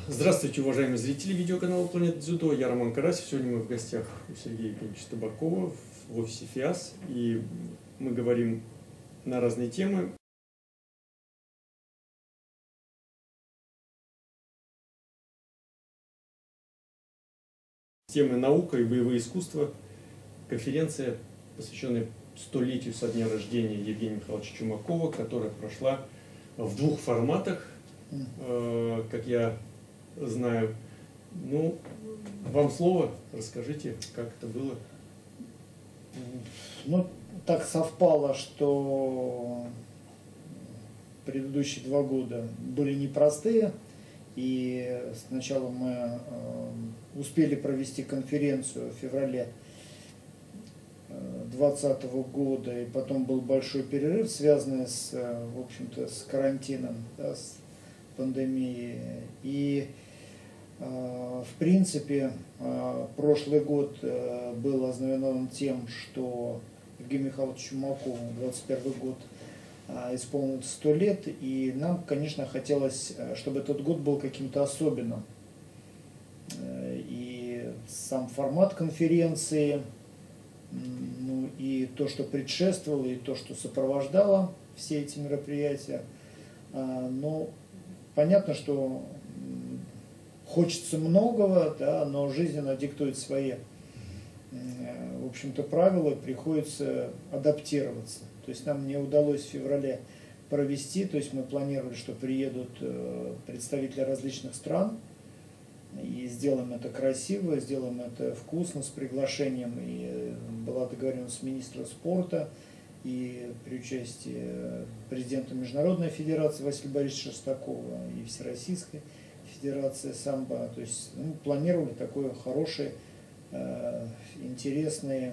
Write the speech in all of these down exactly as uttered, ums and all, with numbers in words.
Здравствуйте, уважаемые зрители видеоканала Планета Дзюдо. Я Роман Карасев. Сегодня мы в гостях у Сергея Евгеньевича Табакова в офисе ФИАС. И мы говорим на разные темы. Темы наука и боевые искусства. Конференция, посвященная столетию со дня рождения Евгения Михайловича Чумакова, которая прошла в двух форматах, э, как я знаю. Ну, вам слово, расскажите, как это было. Ну, так совпало, что предыдущие два года были непростые, и сначала мы э, успели провести конференцию в феврале двадцатого года, и потом был большой перерыв, связанный с, в общем-то, с карантином, да, с пандемией. И в принципе, прошлый год был ознаменован тем, что Евгению Михайловичу Чумакову двадцать первый год исполнится сто лет, и нам, конечно, хотелось, чтобы этот год был каким-то особенным. И сам формат конференции, ну и то, что предшествовало, и то, что сопровождало все эти мероприятия. Но понятно, что хочется многого, да, но жизнь, она диктует свои, в общем-то, правила, приходится адаптироваться. То есть нам не удалось в феврале провести, то есть мы планировали, что приедут представители различных стран, и сделаем это красиво, сделаем это вкусно, с приглашением, и была договоренность с министром спорта, и при участии президента Международной федерации Василия Борисовича Шестакова и Всероссийской Федерации самбо. То есть ну, планировали такой хороший, э, интересный,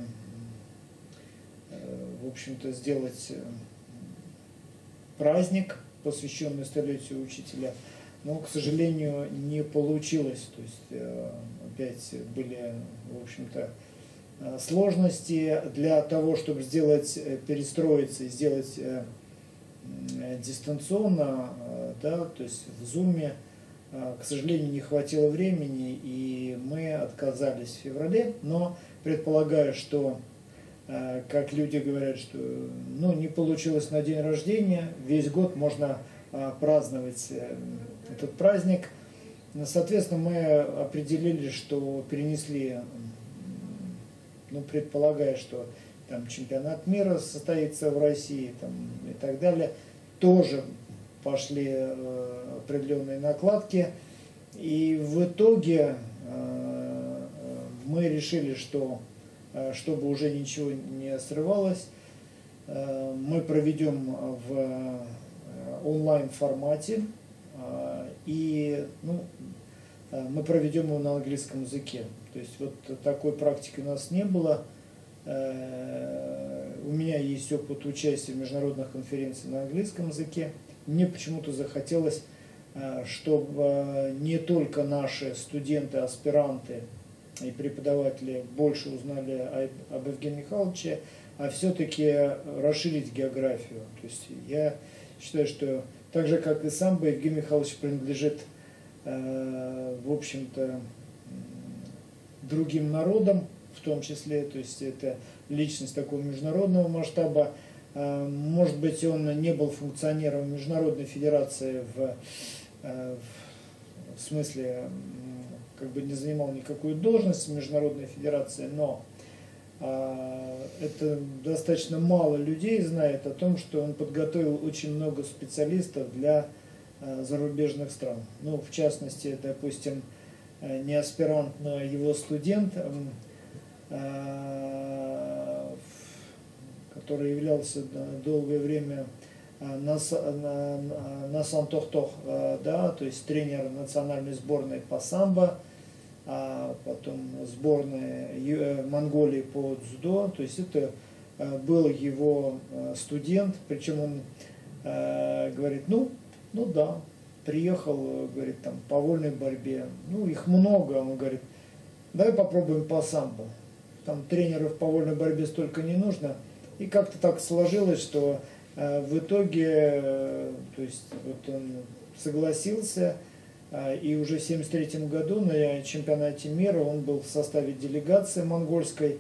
э, в общем-то, сделать праздник, посвященный столетию учителя. Но, к сожалению, не получилось. То есть э, опять были, в общем-то, сложности для того, чтобы сделать, перестроиться и сделать э, дистанционно, э, да, то есть в зуме. К сожалению, не хватило времени, и мы отказались в феврале, но предполагаю, что, как люди говорят, что ну, не получилось на день рождения, весь год можно праздновать этот праздник. Соответственно, мы определили, что перенесли, ну, предполагая, что там чемпионат мира состоится в России там, и так далее, тоже пошли э, определенные накладки, и в итоге э, мы решили, что э, чтобы уже ничего не срывалось, э, мы проведем в онлайн формате, э, и ну, э, мы проведем его на английском языке. То есть вот такой практики у нас не было. Э, у меня есть опыт участия в международных конференциях на английском языке. Мне почему-то захотелось, чтобы не только наши студенты, аспиранты и преподаватели больше узнали об Евгении Михайловиче, а все-таки расширить географию. То есть я считаю, что так же, как и самбо, Евгений Михайлович принадлежит, в общем-то, другим народам, в том числе, то есть это личность такого международного масштаба. Может быть, он не был функционером Международной федерации в, в смысле, как бы не занимал никакую должность в Международной федерации, но это достаточно мало людей знает о том, что он подготовил очень много специалистов для зарубежных стран. Ну, в частности, допустим, не аспирант, но его студент, который являлся долгое время на, на, на Сан-Тохтох, да, то есть тренер национальной сборной по самбо, а потом сборной Монголии по дзюдо. То есть это был его студент, причем он говорит, ну, ну да, приехал, говорит, там, по вольной борьбе, ну, их много, он говорит, давай попробуем по самбо. Там тренеров по вольной борьбе столько не нужно. И как-то так сложилось, что э, в итоге, э, то есть вот он согласился, И уже в семьдесят третьем году на чемпионате мира он был в составе делегации монгольской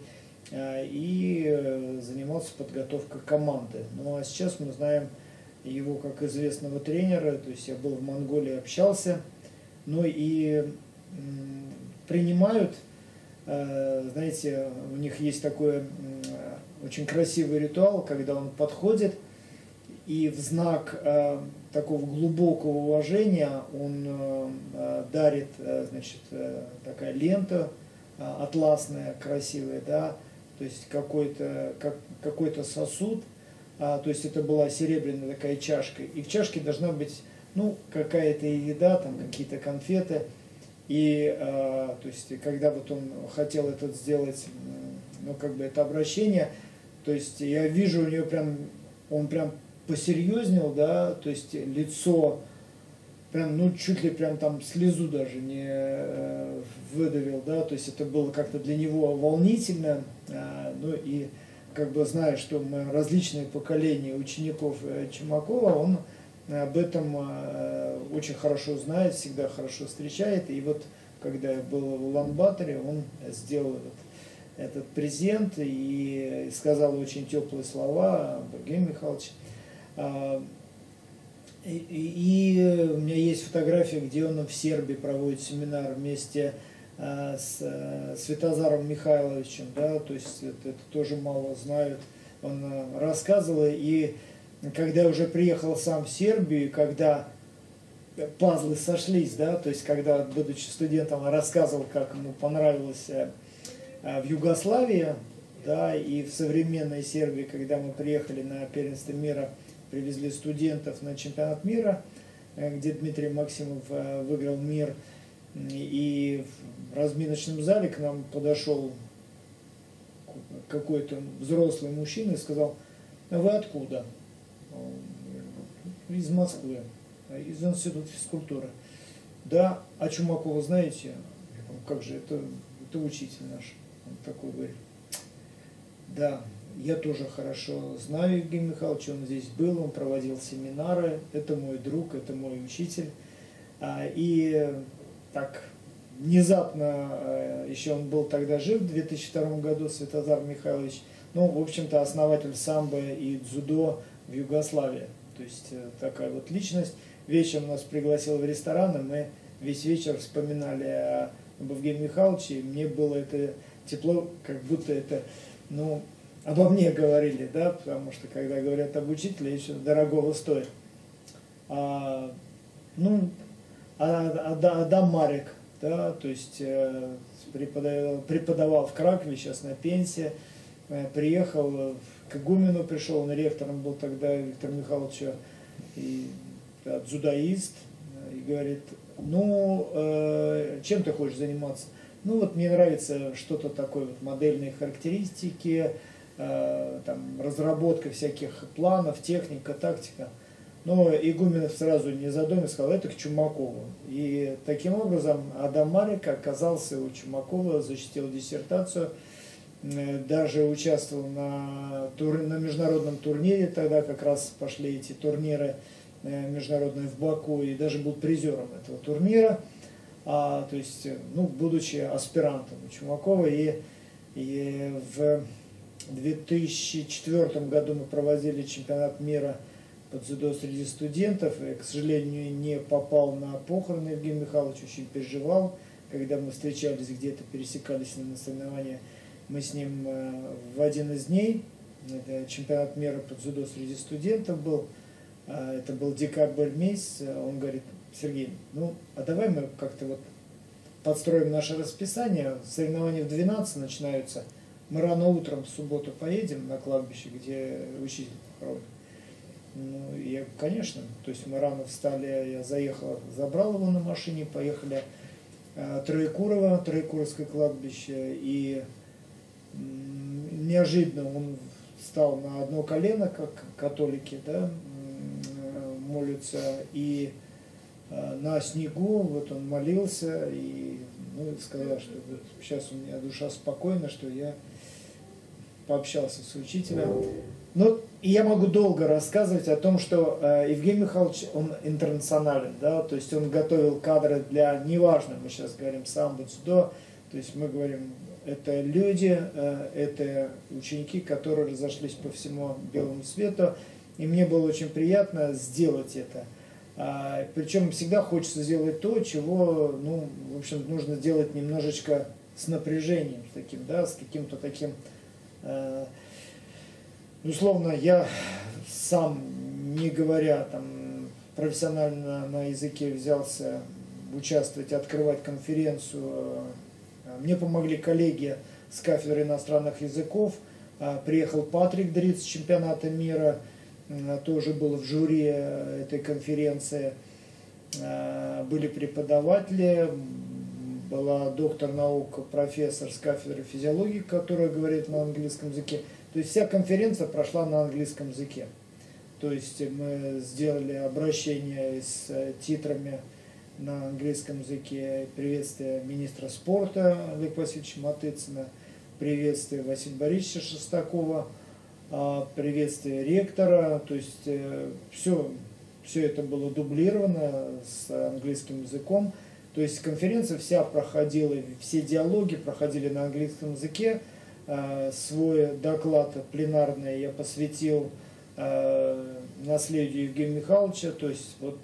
и занимался подготовкой команды. Ну а сейчас мы знаем его как известного тренера, то есть я был в Монголии, общался, ну и принимают, знаете, у них есть такой очень красивый ритуал, когда он подходит и в знак такого глубокого уважения он дарит, значит, такая лента атласная, красивая, да, то есть какой-то как, какой-то сосуд, а, то есть это была серебряная такая чашка, и в чашке должна быть, ну, какая-то еда, там какие-то конфеты, и, а, то есть, когда вот он хотел это сделать, ну, как бы это обращение, то есть я вижу у него прям, он прям посерьезнел, да, то есть лицо прям, ну, чуть ли прям там слезу даже не э, выдавил, да, то есть это было как-то для него волнительно, э, ну и как бы зная, что мы различные поколения учеников э, Чумакова, он об этом э, очень хорошо знает, всегда хорошо встречает, и вот когда я был в Улан-Баторе, он сделал этот, этот презент и сказал очень теплые слова об Евгении Михайловиче. И, и, и у меня есть фотография, где он в Сербии проводит семинар вместе а, с а, Светозаром Михайловичем, да, то есть это, это тоже мало знают. Он а, рассказывал, и когда я уже приехал сам в Сербию, когда пазлы сошлись, да, то есть когда, будучи студентом, рассказывал, как ему понравилось а, а, в Югославии, да, и в современной Сербии, когда мы приехали на первенство мира, привезли студентов на чемпионат мира, где Дмитрий Максимов выиграл мир, и в разминочном зале к нам подошел какой-то взрослый мужчина и сказал: «А вы откуда?» «Из Москвы, из института физкультуры». «Да, а Чумакова знаете?» «Как же, это, это учитель наш». Он такой говорит: «Да, я тоже хорошо знаю Евгения Михайловича, он здесь был, он проводил семинары, это мой друг, это мой учитель». И так внезапно, еще он был тогда жив, в две тысячи втором году, Светозар Михайлович, ну, в общем-то, основатель самбо и дзюдо в Югославии. То есть такая вот личность. Вечером нас пригласил в ресторан, и мы весь вечер вспоминали об Евгении Михайловиче, и мне было это тепло, как будто это, ну, обо мне говорили, да, потому что когда говорят об учителе, еще дорогого стоит. А, ну, Адам Марик, да, то есть э, преподавал, преподавал в Кракове, сейчас на пенсии, э, приехал, к игумену пришел, он ректором был тогда Виктор Михайлович, и да, дзюдоист, и говорит: ну, э, чем ты хочешь заниматься? Ну, вот мне нравится что-то такое, вот, модельные характеристики, там, разработка всяких планов, техника, тактика. Но Игуменов сразу не задумался, сказал: это к Чумакову. И таким образом Адам Марик оказался у Чумакова, защитил диссертацию, даже участвовал на, тур... на международном турнире, тогда как раз пошли эти турниры международные в Баку, и даже был призером этого турнира, а, то есть, ну, будучи аспирантом у Чумакова. И, и в В две тысячи четвёртом году мы проводили чемпионат мира по дзюдо среди студентов. И, к сожалению, не попал на похороны Евгения Михайловича, очень переживал. Когда мы встречались где-то, пересекались на соревнования, мы с ним в один из дней, это чемпионат мира по дзюдо среди студентов был, это был декабрь месяц, он говорит: Сергей, ну, а давай мы как-то вот подстроим наше расписание, соревнования в двенадцать начинаются, мы рано утром в субботу поедем на кладбище, где учитель похоронен. Ну, я, конечно, то есть мы рано встали, я заехал, забрал его на машине, поехали э, Троекурово, Троекуровское кладбище, и э, неожиданно он встал на одно колено, как католики, да, э, молятся, и э, на снегу, вот он молился, и ну, сказал, что вот сейчас у меня душа спокойна, что я пообщался с учителем. Ну, и я могу долго рассказывать о том, что э, Евгений Михайлович, он интернационален, да, то есть он готовил кадры для, неважно, мы сейчас говорим самбо, дзюдо, то есть мы говорим, это люди, э, это ученики, которые разошлись по всему белому свету, и мне было очень приятно сделать это. А, причем всегда хочется сделать то, чего, ну, в общем, нужно делать немножечко с напряжением, с таким, да, с каким-то таким... Э, Безусловно, я сам, не говоря там профессионально на языке, взялся участвовать, открывать конференцию. Мне помогли коллеги с кафедры иностранных языков. Приехал Патрик Дриц с чемпионата мира, тоже был в жюри этой конференции. Были преподаватели, была доктор наук, профессор с кафедры физиологии, которая говорит на английском языке. То есть вся конференция прошла на английском языке. То есть мы сделали обращение с титрами на английском языке. Приветствие министра спорта Олега Васильевича Матыцына, приветствие Василия Борисовича Шестакова, приветствие ректора. То есть все, все это было дублировано с английским языком. То есть конференция вся проходила, все диалоги проходили на английском языке. Свой доклад пленарный я посвятил наследию Евгения Михайловича. То есть вот,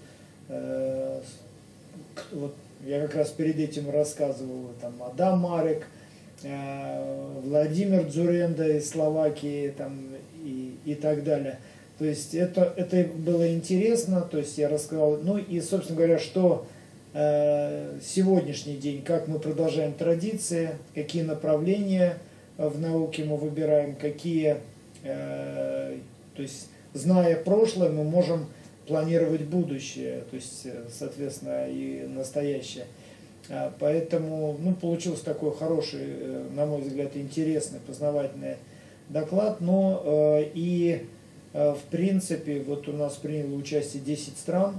вот я как раз перед этим рассказывал там Адам Марек, Владимир Дзуренда из Словакии там, и, и так далее. То есть это, это было интересно, то есть я рассказал, ну и, собственно говоря, что э, сегодняшний день, как мы продолжаем традиции, какие направления в науке мы выбираем, какие, э, то есть зная прошлое, мы можем планировать будущее, то есть, соответственно, и настоящее. Поэтому, ну, получился такой хороший, на мой взгляд, интересный, познавательный доклад, но э, и э, в принципе, вот у нас приняло участие десять стран,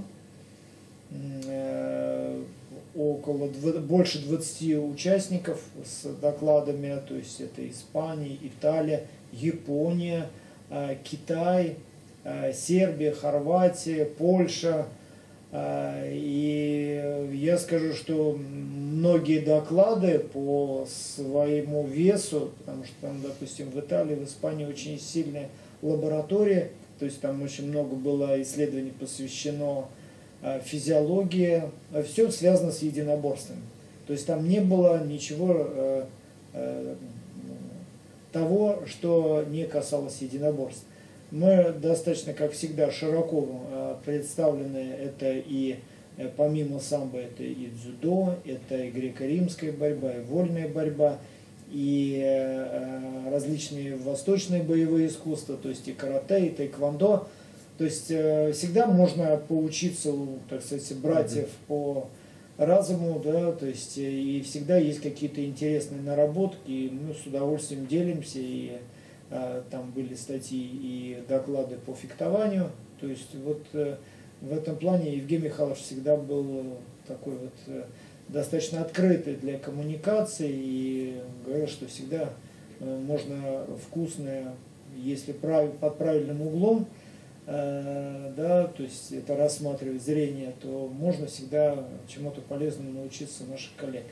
э, около, больше двадцати участников с докладами, то есть это Испания, Италия, Япония, э, Китай, э, Сербия, Хорватия, Польша. И я скажу, что многие доклады по своему весу, потому что там, допустим, в Италии, в Испании очень сильные лаборатории, то есть там очень много было исследований посвящено физиологии, все связано с единоборствами. То есть там не было ничего того, что не касалось единоборств. Мы достаточно, как всегда, широко представлены. Это и помимо самбо, это и дзюдо, это и греко-римская борьба, и вольная борьба, и различные восточные боевые искусства, то есть и карате, и тэквондо. То есть всегда можно поучиться у, так сказать, братьев по разуму, да, то есть и всегда есть какие-то интересные наработки, и мы с удовольствием делимся, и там были статьи и доклады по фехтованию. То есть вот в этом плане Евгений Михайлович всегда был такой вот достаточно открытый для коммуникации и говорил, что всегда можно вкусное, если под правильным углом, да, то есть это рассматривать зрение, то можно всегда чему-то полезному научиться наших коллег.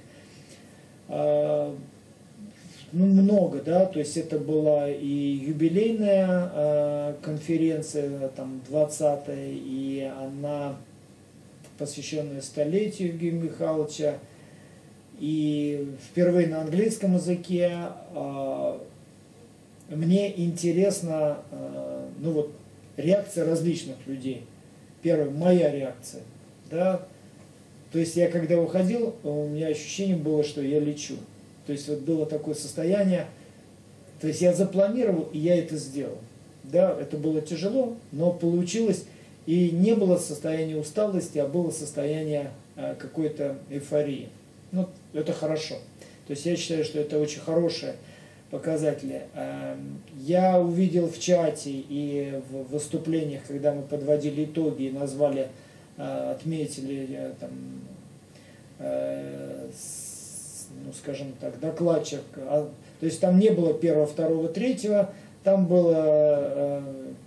Ну, много, да, то есть это была и юбилейная э, конференция, там, двадцатая, и она посвященная столетию Евгения Михайловича, и впервые на английском языке. Э, мне интересна, э, ну вот, реакция различных людей. Первая, моя реакция, да, то есть я когда уходил, у меня ощущение было, что я лечу. То есть вот было такое состояние, то есть я запланировал, и я это сделал. Да, это было тяжело, но получилось, и не было состояния усталости, а было состояние э, какой-то эйфории. Ну, это хорошо. То есть я считаю, что это очень хорошие показатели. Э, я увидел в чате и в выступлениях, когда мы подводили итоги и назвали, э, отметили э, там, э, ну, скажем так, докладчик, а, То есть там не было первого, второго, третьего, там было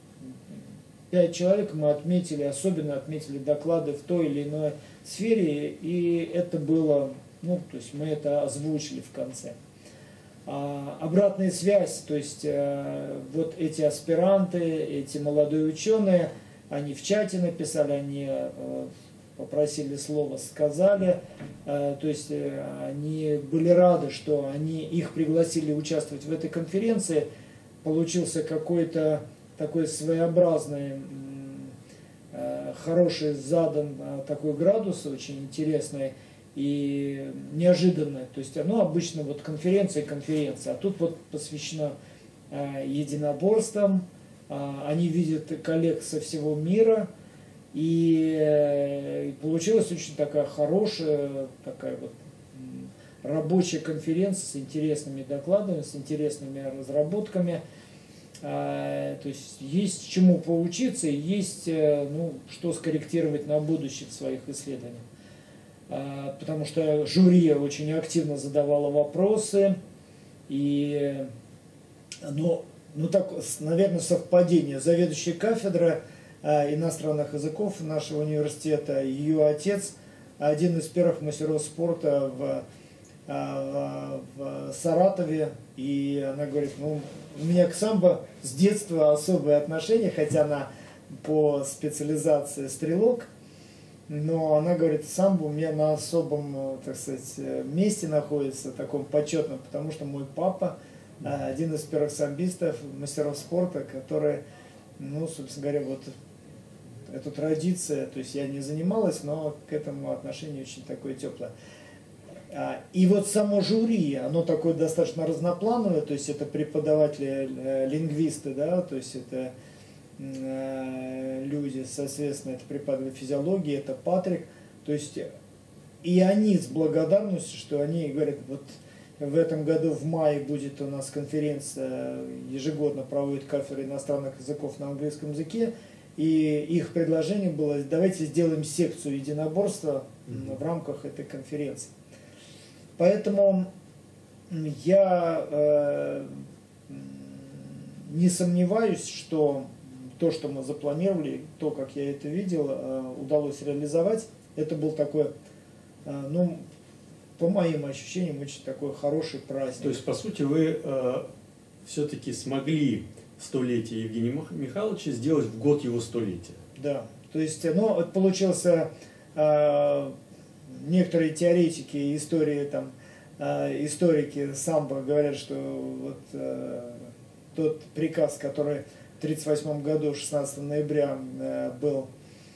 пять человек, мы отметили, особенно отметили доклады в той или иной сфере, и это было, ну, то есть мы это озвучили в конце. А обратная связь, то есть э, вот эти аспиранты, эти молодые ученые, они в чате написали, они э, попросили слова, сказали, э, то есть э, они были рады, что они, их пригласили участвовать в этой конференции, получился какой-то такой своеобразный, э, хороший задан э, такой градус, очень интересный и неожиданно. То есть, ну, обычно вот конференция и конференция, а тут вот посвящено э, единоборствам, э, они видят коллег со всего мира, и э, получилась очень такая хорошая, такая вот рабочая конференция с интересными докладами, с интересными разработками. Э, то есть, есть чему поучиться и есть, э, ну, что скорректировать на будущее в своих исследованиях. Потому что жюри очень активно задавало вопросы, и, ну, ну так, наверное, совпадение. Заведующая кафедры иностранных языков нашего университета, ее отец, один из первых мастеров спорта в, в, в Саратове, и она говорит, ну, у меня к самбо с детства особые отношения, хотя она по специализации стрелок. Но она говорит, самбо у меня на особом, так сказать, месте находится, таком почетном, потому что мой папа один из первых самбистов, мастеров спорта, который, ну, собственно говоря, вот эту традицию, то есть я не занималась, но к этому отношение очень такое теплое. И вот само жюри, оно такое достаточно разноплановое, то есть это преподаватели, лингвисты, да, то есть это люди, соответственно, это преподаватель физиологии, это Патрик, то есть и они с благодарностью, что они говорят, вот в этом году в мае будет у нас конференция, ежегодно проводит кафедра иностранных языков на английском языке, и их предложение было, давайте сделаем секцию единоборства mm-hmm. в рамках этой конференции. Поэтому я э, не сомневаюсь, что то, что мы запланировали, то, как я это видел, удалось реализовать. Это был такой, ну, по моим ощущениям, очень такой хороший праздник. То есть, по сути, вы э, все-таки смогли столетие Евгения Михайловича сделать в год его столетия. Да, то есть, ну, это получился, э, некоторые теоретики истории, там, э, историки самбо говорят, что вот э, тот приказ, который в тридцать восьмом году, шестнадцатого ноября, э, был,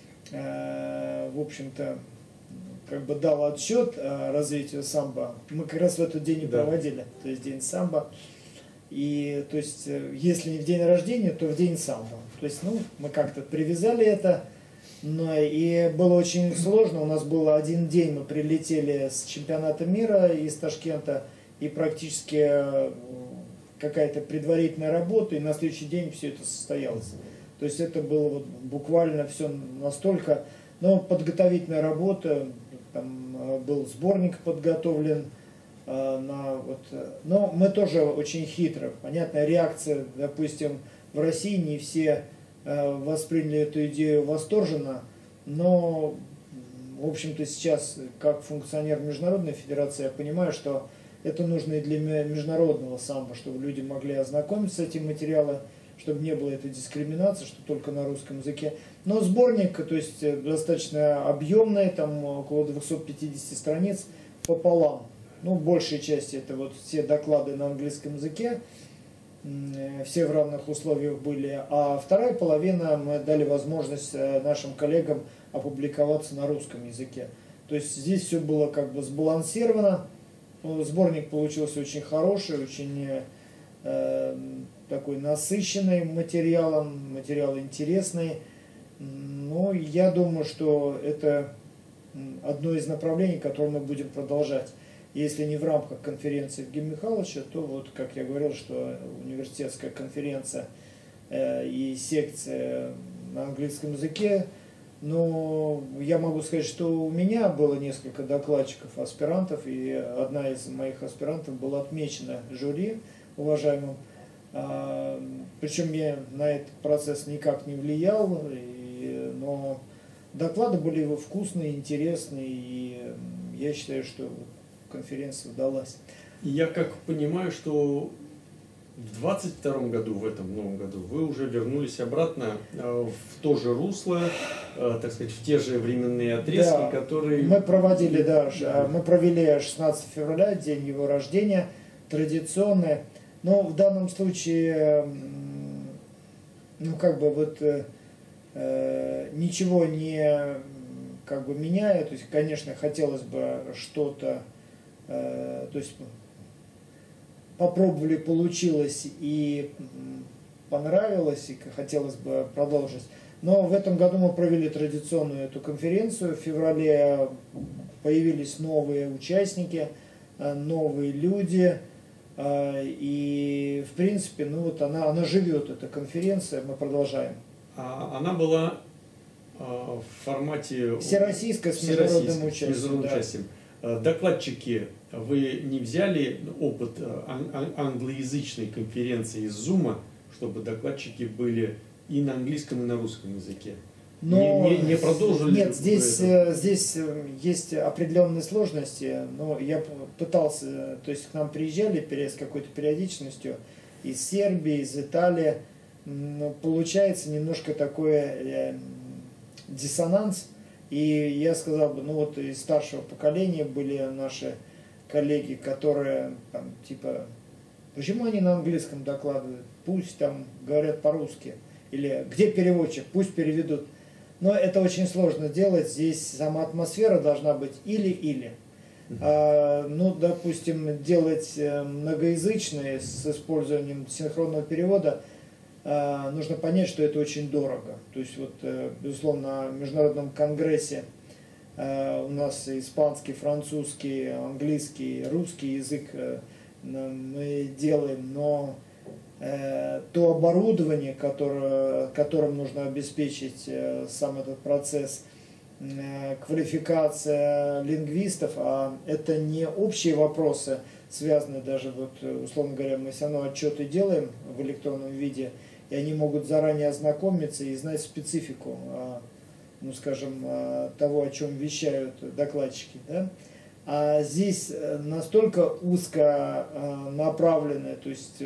э, в общем-то, как бы дал отсчет э, развитию самбо. Мы как раз в этот день и да. проводили, то есть день самбо. И, то есть, э, если не в день рождения, то в день самбо. То есть, ну, мы как-то привязали это, но и было очень сложно. У нас был один день, мы прилетели с чемпионата мира из Ташкента, и практически э, какая-то предварительная работа, и на следующий день все это состоялось. То есть это было вот буквально все настолько, но подготовительная работа, там был сборник подготовлен, э, на вот, но мы тоже очень хитро, понятно, реакция, допустим, в России не все э, восприняли эту идею восторженно, но, в общем-то, сейчас, как функционер Международной Федерации, я понимаю, что это нужно и для международного самбо, чтобы люди могли ознакомиться с этим материалом, чтобы не было этой дискриминации, что только на русском языке. Но сборник, то есть достаточно объемный, там около двухсот пятидесяти страниц пополам. Ну, большая часть это вот все доклады на английском языке, все в равных условиях были. А вторая половина мы дали возможность нашим коллегам опубликоваться на русском языке. То есть здесь все было как бы сбалансировано. Сборник получился очень хороший, очень э, такой насыщенный материалом, материал интересный. Но я думаю, что это одно из направлений, которое мы будем продолжать. Если не в рамках конференции Евгения Михайловича, то вот, как я говорил, что университетская конференция э, и секция на английском языке Но я могу сказать, что у меня было несколько докладчиков, аспирантов, и одна из моих аспирантов была отмечена жюри уважаемым. Причем я на этот процесс никак не влиял, и, но доклады были вкусные, интересные, и я считаю, что конференция удалась. Я как понимаю, что в двадцать втором году, в этом новом году, вы уже вернулись обратно в то же русло, так сказать, в те же временные отрезки, да, которые... Мы проводили, да, мы провели шестнадцатого февраля, день его рождения, традиционный. Но в данном случае, ну, как бы вот э, ничего не как бы меняя, то есть, конечно, хотелось бы что-то, э, то есть попробовали, получилось и понравилось, и хотелось бы продолжить. Но в этом году мы провели традиционную эту конференцию. В феврале появились новые участники, новые люди. И, в принципе, ну вот она, она живет, эта конференция, мы продолжаем. Она была в формате... Всероссийская, с международным участием. Да. участием. Докладчики, вы не взяли опыт англоязычной конференции из Zoom, чтобы докладчики были и на английском, и на русском языке? Но не, не, не продолжили? Нет, здесь, здесь есть определенные сложности, но я пытался, то есть к нам приезжали с какой-то периодичностью из Сербии, из Италии, но получается немножко такой э, диссонанс, и я сказал бы, ну вот из старшего поколения были наши коллеги, которые там типа, почему они на английском докладывают, пусть там говорят по-русски, или где переводчик, пусть переведут. Но это очень сложно делать, здесь сама атмосфера должна быть или-или. А, ну, допустим, делать многоязычные с использованием синхронного перевода, а, нужно понять, что это очень дорого. То есть, вот, безусловно, на международном конгрессе а, у нас испанский, французский, английский, русский язык а, мы делаем, но то оборудование, которое, которым нужно обеспечить сам этот процесс, квалификация лингвистов, а это не общие вопросы, связанные даже, вот, условно говоря, мы все равно отчеты делаем в электронном виде, и они могут заранее ознакомиться и знать специфику, ну, скажем, того, о чем вещают докладчики, да? А здесь настолько узко направленные, то есть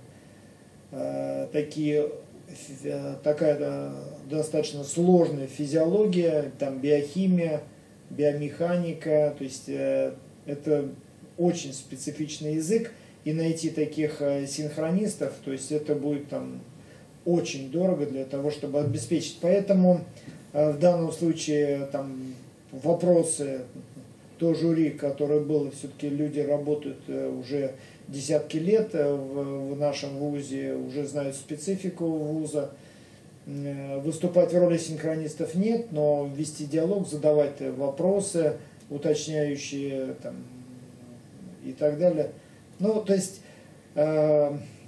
такие, такая достаточно сложная физиология, там биохимия, биомеханика, то есть это очень специфичный язык, и найти таких синхронистов, то есть это будет там очень дорого для того, чтобы обеспечить. Поэтому в данном случае там вопросы, то жюри, которое было, все-таки люди работают уже десятки лет в, в нашем вузе, уже знают специфику вуза. Выступать в роли синхронистов нет, но вести диалог, задавать вопросы, уточняющие там, и так далее. Ну, то есть э,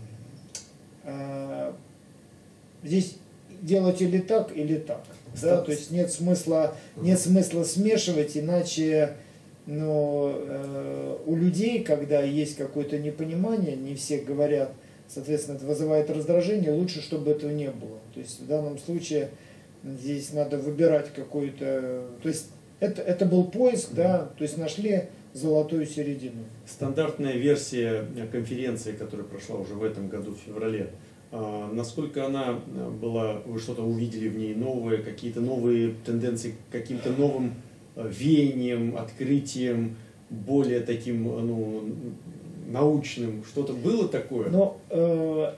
э, здесь делать или так, или так. Да? То есть нет смысла, нет смысла смешивать, иначе но э, у людей, когда есть какое-то непонимание, не все говорят, соответственно, это вызывает раздражение, лучше, чтобы этого не было. То есть в данном случае здесь надо выбирать какой-то... То есть это, это был поиск, да, то есть нашли золотую середину. Стандартная версия конференции, которая прошла уже в этом году, в феврале, э, насколько она была, вы что-то увидели в ней новое, какие-то новые тенденции, каким-то новым веянием, открытием, более таким, ну, научным, что-то было такое? Но э,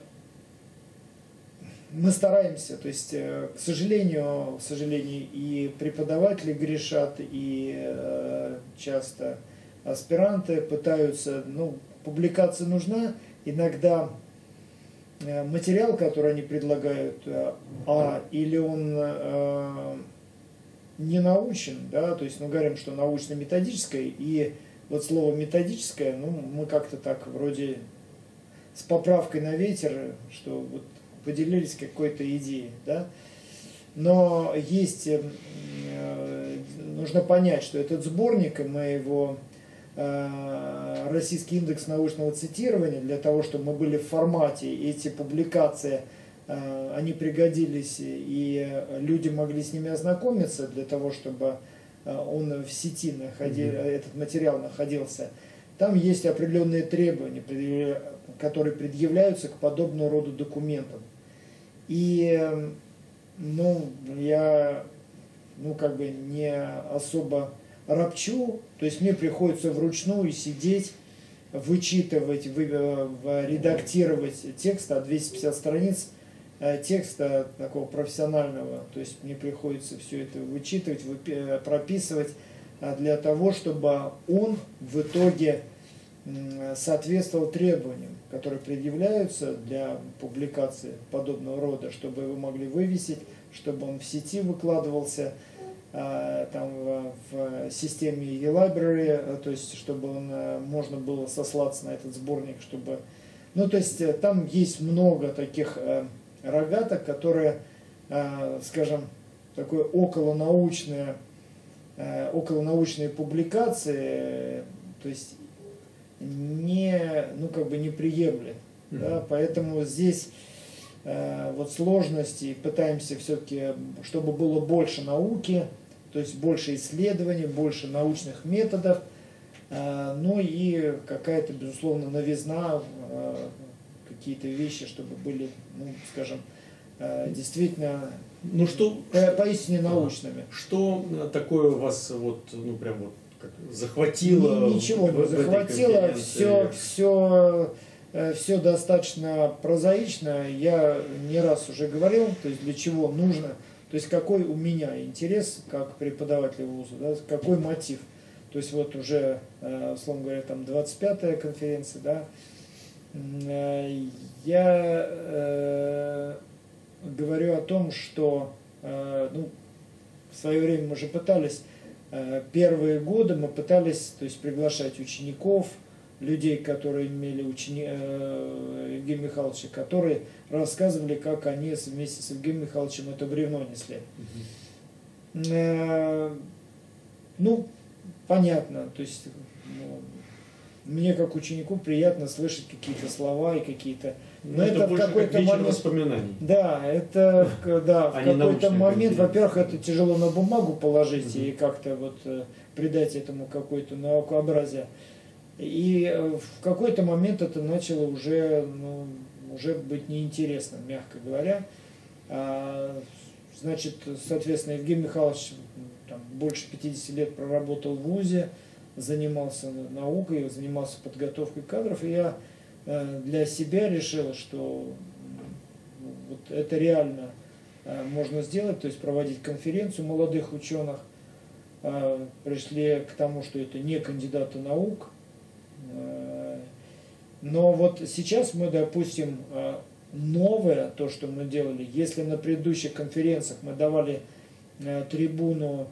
мы стараемся, то есть, э, к сожалению, к сожалению, и преподаватели грешат, и э, часто аспиранты пытаются, ну, публикация нужна, иногда э, материал, который они предлагают, э, а, или он э, не научен, да, то есть мы говорим, что научно-методическое, и вот слово методическое, ну, мы как-то так вроде с поправкой на ветер, что вот поделились какой-то идеей, да. Но есть, нужно понять, что этот сборник, и мы его, Российский индекс научного цитирования, для того, чтобы мы были в формате, и эти публикации, они пригодились, и люди могли с ними ознакомиться, для того, чтобы он в сети находил, mm-hmm. этот материал находился. Там есть определенные требования, которые предъявляются к подобного рода документам. И ну, я ну, как бы не особо ропчу, то есть мне приходится вручную сидеть, вычитывать, вы, редактировать текст, а двести пятьдесят страниц текста такого профессионального, то есть мне приходится все это вычитывать, прописывать для того, чтобы он в итоге соответствовал требованиям, которые предъявляются для публикации подобного рода, чтобы его могли вывесить, чтобы он в сети выкладывался, там в системе e-library, то есть чтобы он, можно было сослаться на этот сборник, чтобы, ну то есть там есть много таких рогаток, которые, скажем, такое околонаучное, околонаучные публикации, то есть не, ну как бы не приемлет, mm-hmm. да, поэтому здесь э, вот сложности, пытаемся все-таки, чтобы было больше науки, то есть больше исследований, больше научных методов, э, ну и какая-то, безусловно, новизна, э, какие-то вещи, чтобы были, ну, скажем, э, действительно, ну, что, по, поистине научными. Что такое у вас вот, ну прям вот как захватило? Ничего не захватило, все, все, все достаточно прозаично. Я не раз уже говорил, то есть для чего нужно, то есть какой у меня интерес как преподавателя вуза, да, какой мотив. То есть вот уже, условно говоря, там двадцать пятая конференция, да, я э, говорю о том, что э, ну, в свое время мы же пытались, первые годы мы пытались, то есть, приглашать учеников, людей, которые имели учени... Евгения Михайловича, которые рассказывали, как они вместе с Евгением Михайловичем это бревно несли. Mm-hmm. Ну, понятно, то есть ну, мне как ученику приятно слышать какие-то слова и какие-то... Но это, это в какой-то момент воспоминаний. Да, это да, в какой-то момент, во-первых, это тяжело на бумагу положить угу. и как-то вот придать этому какое-то наукообразие. И в какой-то момент это начало уже, ну, уже быть неинтересно, мягко говоря. А, значит, соответственно, Евгений Михайлович там, больше пятидесяти лет проработал в вузе, занимался наукой, занимался подготовкой кадров, и я для себя решил, что вот это реально можно сделать, то есть проводить конференцию молодых ученых. Пришли к тому, что это не кандидаты наук. Но вот сейчас мы, допустим, новое, то, что мы делали, если на предыдущих конференциях мы давали трибуну,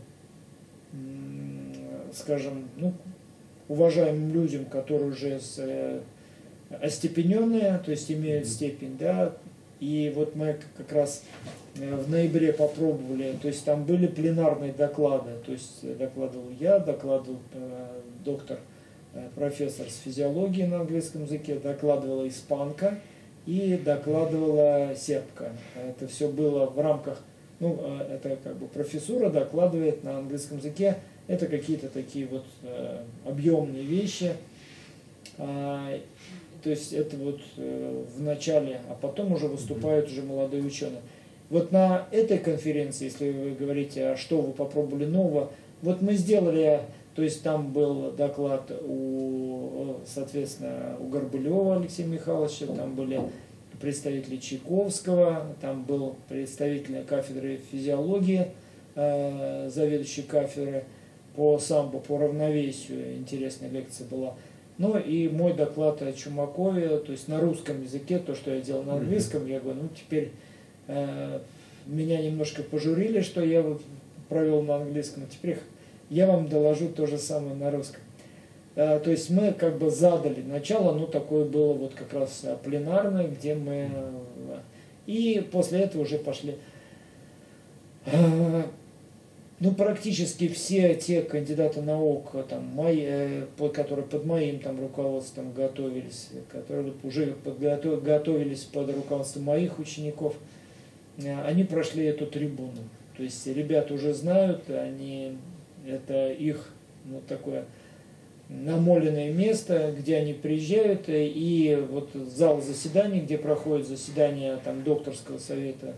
скажем, ну, уважаемым людям, которые уже с остепененные, то есть имеют степень, да, и вот мы как раз в ноябре попробовали, то есть там были пленарные доклады, то есть докладывал я, докладывал э, доктор, э, профессор с физиологии на английском языке, докладывала испанка и докладывала сербка. Это все было в рамках, ну, э, это как бы профессура докладывает на английском языке, это какие-то такие вот э, объемные вещи. А, то есть это вот э, в начале, а потом уже выступают уже молодые ученые. Вот на этой конференции, если вы говорите, а что вы попробовали нового, вот мы сделали, то есть там был доклад у, соответственно, у Горбулева Алексея Михайловича, там были представители Чайковского, там был представитель кафедры физиологии, э, заведующий кафедры по самбо, по равновесию, интересная лекция была. Ну и мой доклад о Чумакове, то есть на русском языке, то, что я делал на английском, я говорю, ну теперь э, меня немножко пожурили, что я вот провел на английском, а теперь я вам доложу то же самое на русском. Э, то есть мы как бы задали начало, ну такое было вот как раз пленарное, где мы... И после этого уже пошли... Ну, практически все те кандидаты наук, там, мои, которые под моим там, руководством готовились, которые уже подготов, готовились под руководством моих учеников, они прошли эту трибуну. То есть ребята уже знают, они, это их ну, такое намоленное место, где они приезжают, и вот зал заседаний, где проходит заседание там, докторского совета,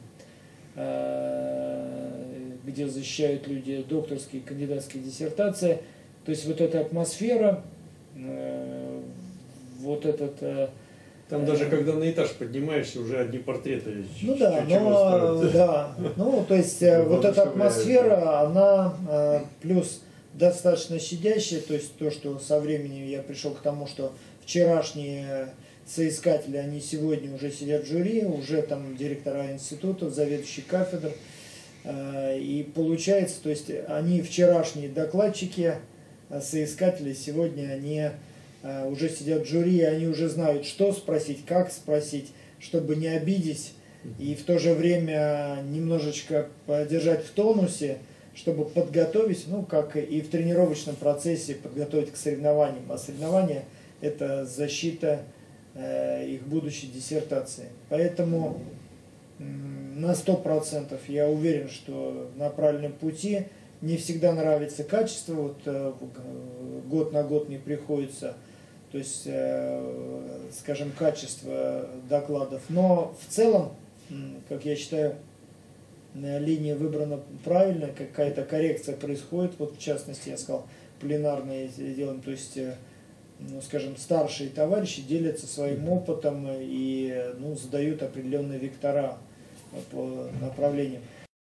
где защищают люди докторские, кандидатские диссертации. То есть вот эта атмосфера, вот этот... Там даже когда на этаж поднимаешься, уже одни портреты. Ну да, но, да, ну то есть вот эта атмосфера, она плюс достаточно щадящая, то есть то, что со временем я пришел к тому, что вчерашние соискатели, они сегодня уже сидят в жюри, уже там директора институтов, заведующие кафедр. И получается, то есть они вчерашние докладчики, соискатели, сегодня они уже сидят в жюри, и они уже знают, что спросить, как спросить, чтобы не обидеть, и в то же время немножечко подержать в тонусе, чтобы подготовить, ну, как и в тренировочном процессе, подготовить к соревнованиям. А соревнования – это защита э, их будущей диссертации. Поэтому э, на сто процентов я уверен, что на правильном пути. Не всегда нравится качество, вот э, год на год не приходится, то есть, э, скажем, качество докладов. Но в целом, как я считаю, линия выбрана правильная, какая-то коррекция происходит, вот в частности, я сказал, пленарное делаем, то есть, ну, скажем, старшие товарищи делятся своим опытом и ну, задают определенные вектора по направлениям.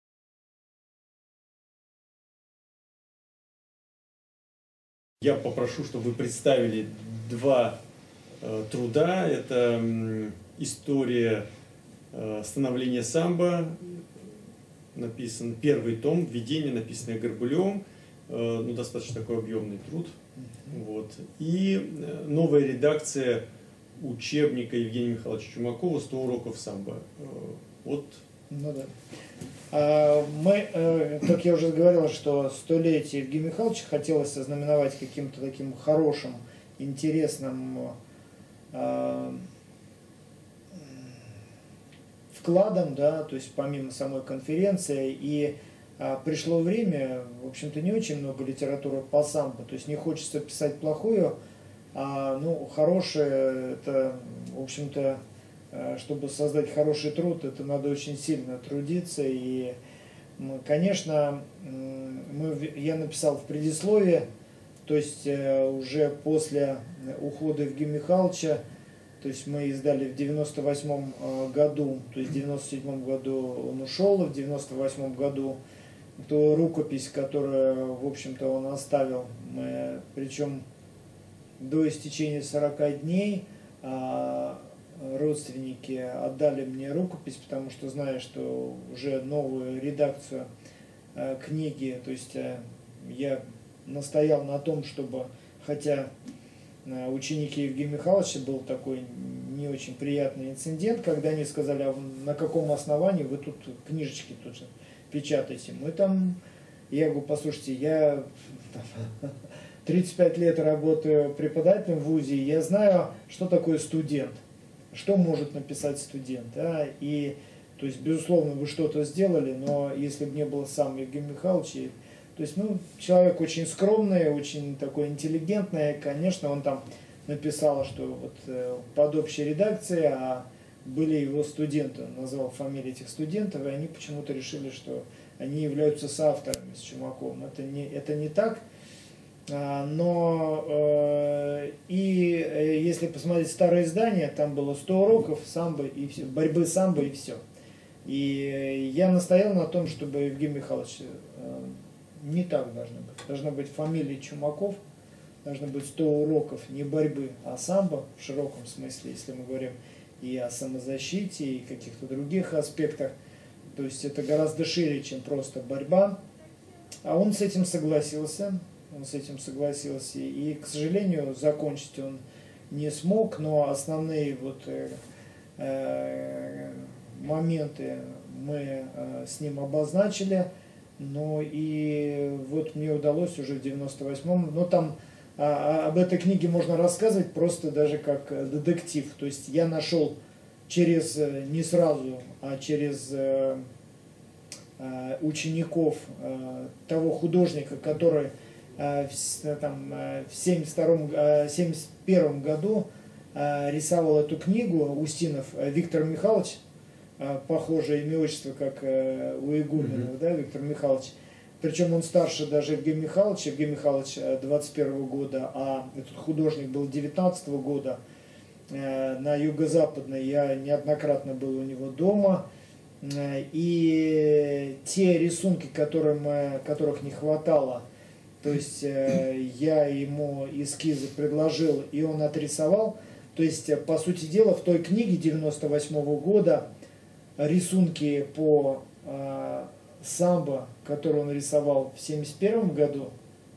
Я попрошу, чтобы вы представили два э, труда. Это э, история э, становления самбо, написан первый том, введение, написанное Горбулевым, э, ну, достаточно такой объемный труд. Вот. И э, новая редакция учебника Евгения Михайловича Чумакова «сто уроков самбо». Э, вот. Ну, да. Мы, как я уже говорил, что столетие Евгения Михайловича хотелось ознаменовать каким-то таким хорошим, интересным вкладом, да, то есть помимо самой конференции, и пришло время, в общем-то, не очень много литературы по самбо, то есть не хочется писать плохую, а ну, хорошее, это, в общем-то, чтобы создать хороший труд, это надо очень сильно трудиться. И, конечно, мы, я написал в предисловии, то есть уже после ухода Евгения Михайловича, то есть мы издали в девяносто восьмом году, то есть в девяносто седьмом году он ушел, в девяносто восьмом году ту рукопись, которую, в общем-то, он оставил, мы, причем до истечения сорока дней, родственники отдали мне рукопись, потому что знаю, что уже новую редакцию э, книги, то есть э, я настоял на том, чтобы, хотя э, ученики Евгения Михайловича был такой не очень приятный инцидент, когда они сказали, а на каком основании вы тут книжечки тут же печатаете. Мы там, я говорю, послушайте, я там, тридцать пять лет работаю преподавателем в вузе, я знаю, что такое студент. Что может написать студент, да? И, то есть, безусловно, вы что-то сделали, но если бы не было сам Евгения Михайловича, то есть, ну, человек очень скромный, очень такой интеллигентный, конечно, он там написал, что вот под общей редакцией, а были его студенты, он назвал фамилии этих студентов, и они почему-то решили, что они являются соавторами с Чумаковым. Это не, это не так. Но э, и если посмотреть старые издания, там было сто уроков самбо и все, борьбы самбо и все. И я настоял на том, чтобы Евгений Михайлович э, не так должно быть. Должна быть фамилия Чумаков, должно быть сто уроков не борьбы, а самбо в широком смысле, если мы говорим и о самозащите, и каких-то других аспектах. То есть это гораздо шире, чем просто борьба. А он с этим согласился. Он с этим согласился, и, к сожалению, закончить он не смог, но основные вот, э, э, моменты мы с ним обозначили. Ну и вот мне удалось уже в девяносто восьмом, ну там а, об этой книге можно рассказывать просто даже как детектив. То есть я нашел через, не сразу, а через э, э, учеников э, того художника, который э, в, там, в семьдесят втором, э, семьдесят первом году э, рисовал эту книгу, Устинов Виктор Михайлович, э, похожее имя отчество, как э, у Игуменова, mm-hmm. да, Виктор Михайлович. Причем он старше даже Евгения Михайловича, Евгений Михайлович двадцать первого года, а этот художник был девятнадцатого года. На юго-западной, я неоднократно был у него дома, и те рисунки, которым, которых не хватало, то есть я ему эскизы предложил, и он отрисовал. То есть, по сути дела, в той книге девяносто восьмого года рисунки по самбо, которые он рисовал в семьдесят первом году,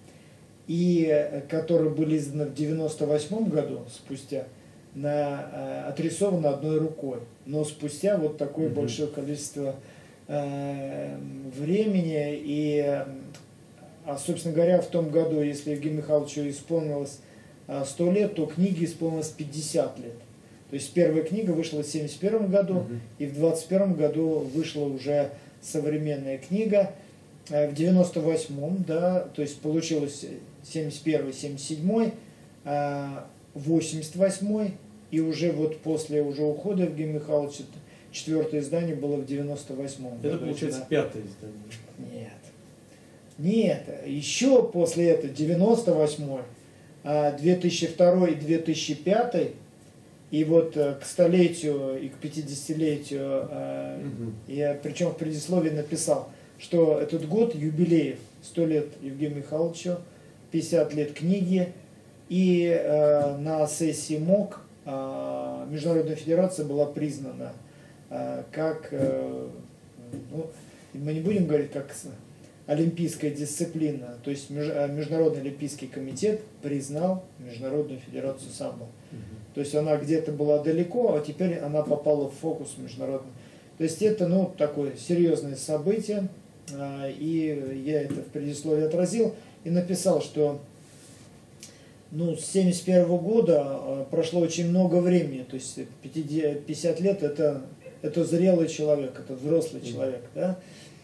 и которые были изданы в девяносто восьмом году, спустя, на, отрисовано одной рукой, но спустя вот такое mm-hmm. большое количество э, времени. И, а, собственно говоря, в том году, если Евгению Михайловичу исполнилось сто лет, то книге исполнилось пятьдесят лет. То есть первая книга вышла в семьдесят первом году, mm-hmm. и в двадцать первом году вышла уже современная книга. В девяносто восьмом, да, то есть получилось семьдесят первый, семьдесят седьмой, восемьдесят восьмой, и уже вот после уже ухода Евгения Михайловича четвертое издание было в девяносто восьмом. Это году, получается да. пятое издание. Нет. Нет, еще после этого девяносто восьмой, две тысячи второй и две тысячи пятый, и вот к столетию и к пятидесятилетию, угу. я причем в предисловии написал, что этот год юбилеев, сто лет Евгению Михайловичу, пятьдесят лет книги. И э, на сессии МОК э, Международная Федерация была признана э, как, э, ну, мы не будем говорить как олимпийская дисциплина, то есть меж, Международный Олимпийский комитет признал Международную Федерацию самбо. Угу. То есть она где-то была далеко, а теперь она попала в фокус международный. То есть это ну, такое серьезное событие, э, и я это в предисловии отразил и написал, что ну, с семьдесят первого года прошло очень много времени, то есть пятьдесят лет это, это зрелый человек, это взрослый человек, да?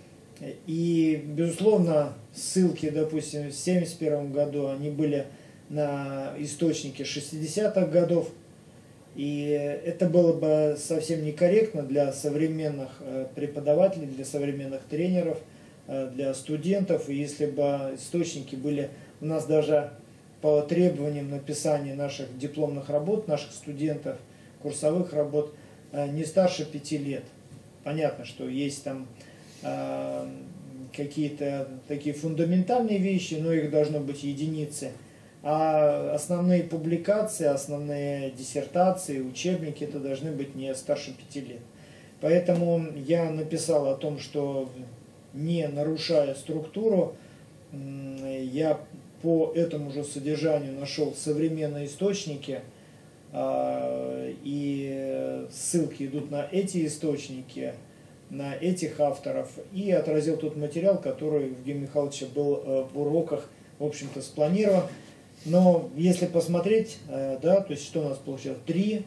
И, безусловно, ссылки, допустим, в семьдесят первом году, они были на источники шестидесятых годов, и это было бы совсем некорректно для современных преподавателей, для современных тренеров, для студентов, и если бы источники были у нас даже по требованиям написания наших дипломных работ, наших студентов, курсовых работ, не старше пяти лет. Понятно, что есть там э, какие-то такие фундаментальные вещи, но их должно быть единицы. А основные публикации, основные диссертации, учебники, это должны быть не старше пяти лет. Поэтому я написал о том, что не нарушая структуру, я по этому же содержанию нашел современные источники, и ссылки идут на эти источники, на этих авторов, и отразил тот материал, который у Евгения Михайловича был в уроках, в общем-то, спланирован. Но если посмотреть, да, то есть что у нас получилось? Три,